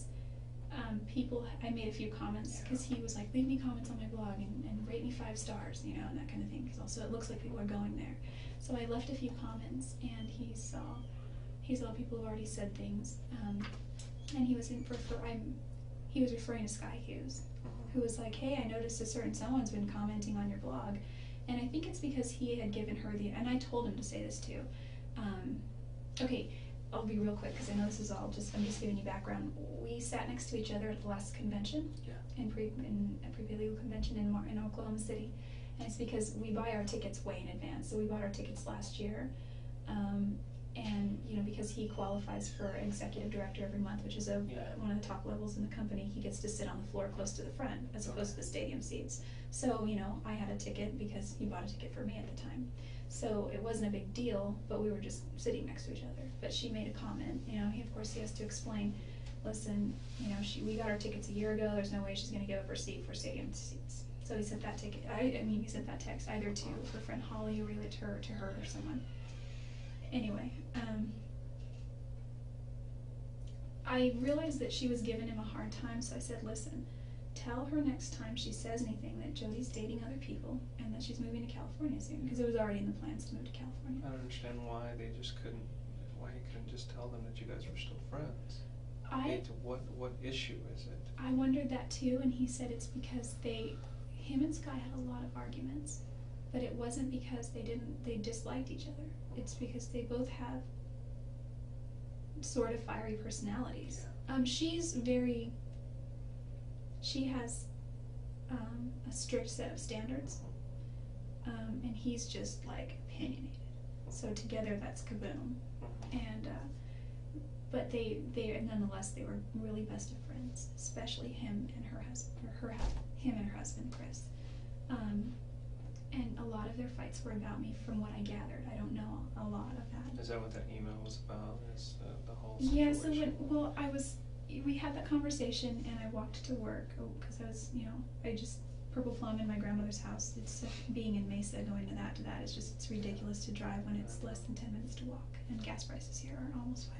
I made a few comments, because he was like, "Leave me comments on my blog and rate me 5 stars, and that kind of thing, because also it looks like people are going there." So I left a few comments, and he saw people who already said things, and he was referring to Sky Hughes, who was like, "Hey, I noticed a certain someone's been commenting on your blog," and I think it's because he had given her and I told him to say this too. Okay, I'll be real quick, because I know this is all I'm just giving you background. We sat next to each other at the last convention, in a pre-legal convention in Oklahoma City, and it's because we buy our tickets way in advance. So we bought our tickets last year, and because he qualifies for executive director every month, which is one of the top levels in the company, he gets to sit on the floor close to the front as opposed to the stadium seats. So I had a ticket because he bought a ticket for me at the time. So it wasn't a big deal, but we were just sitting next to each other. But she made a comment, he has to explain, "Listen, we got our tickets a year ago, there's no way she's going to give up her seat for stadium seats." So he sent that he sent that text either to her friend Holly, or relayed to her or someone. Anyway, I realized that she was giving him a hard time, so I said, "Listen, tell her next time she says anything that Jodi's dating other people and that she's moving to California soon," because it was already in the plans to move to California.
I don't understand why he couldn't just tell them that you guys were still friends. What issue is it?
I wondered that too, and he said it's because him and Sky had a lot of arguments, but it wasn't because they disliked each other. It's because they both have sort of fiery personalities.
Yeah.
She has a strict set of standards, and he's just like opinionated. So together that's kaboom. And but they nonetheless, they were really best of friends, especially him and her husband Chris. And a lot of their fights were about me, from what I gathered. I don't know a lot of that.
Is that what that email was about? Is the whole situation?
Yeah. So we had that conversation, and I walked to work because I was, I just Purple Plum in my grandmother's house. It's being in Mesa, going to that. It's ridiculous to drive when it's less than 10 minutes to walk, and gas prices here are almost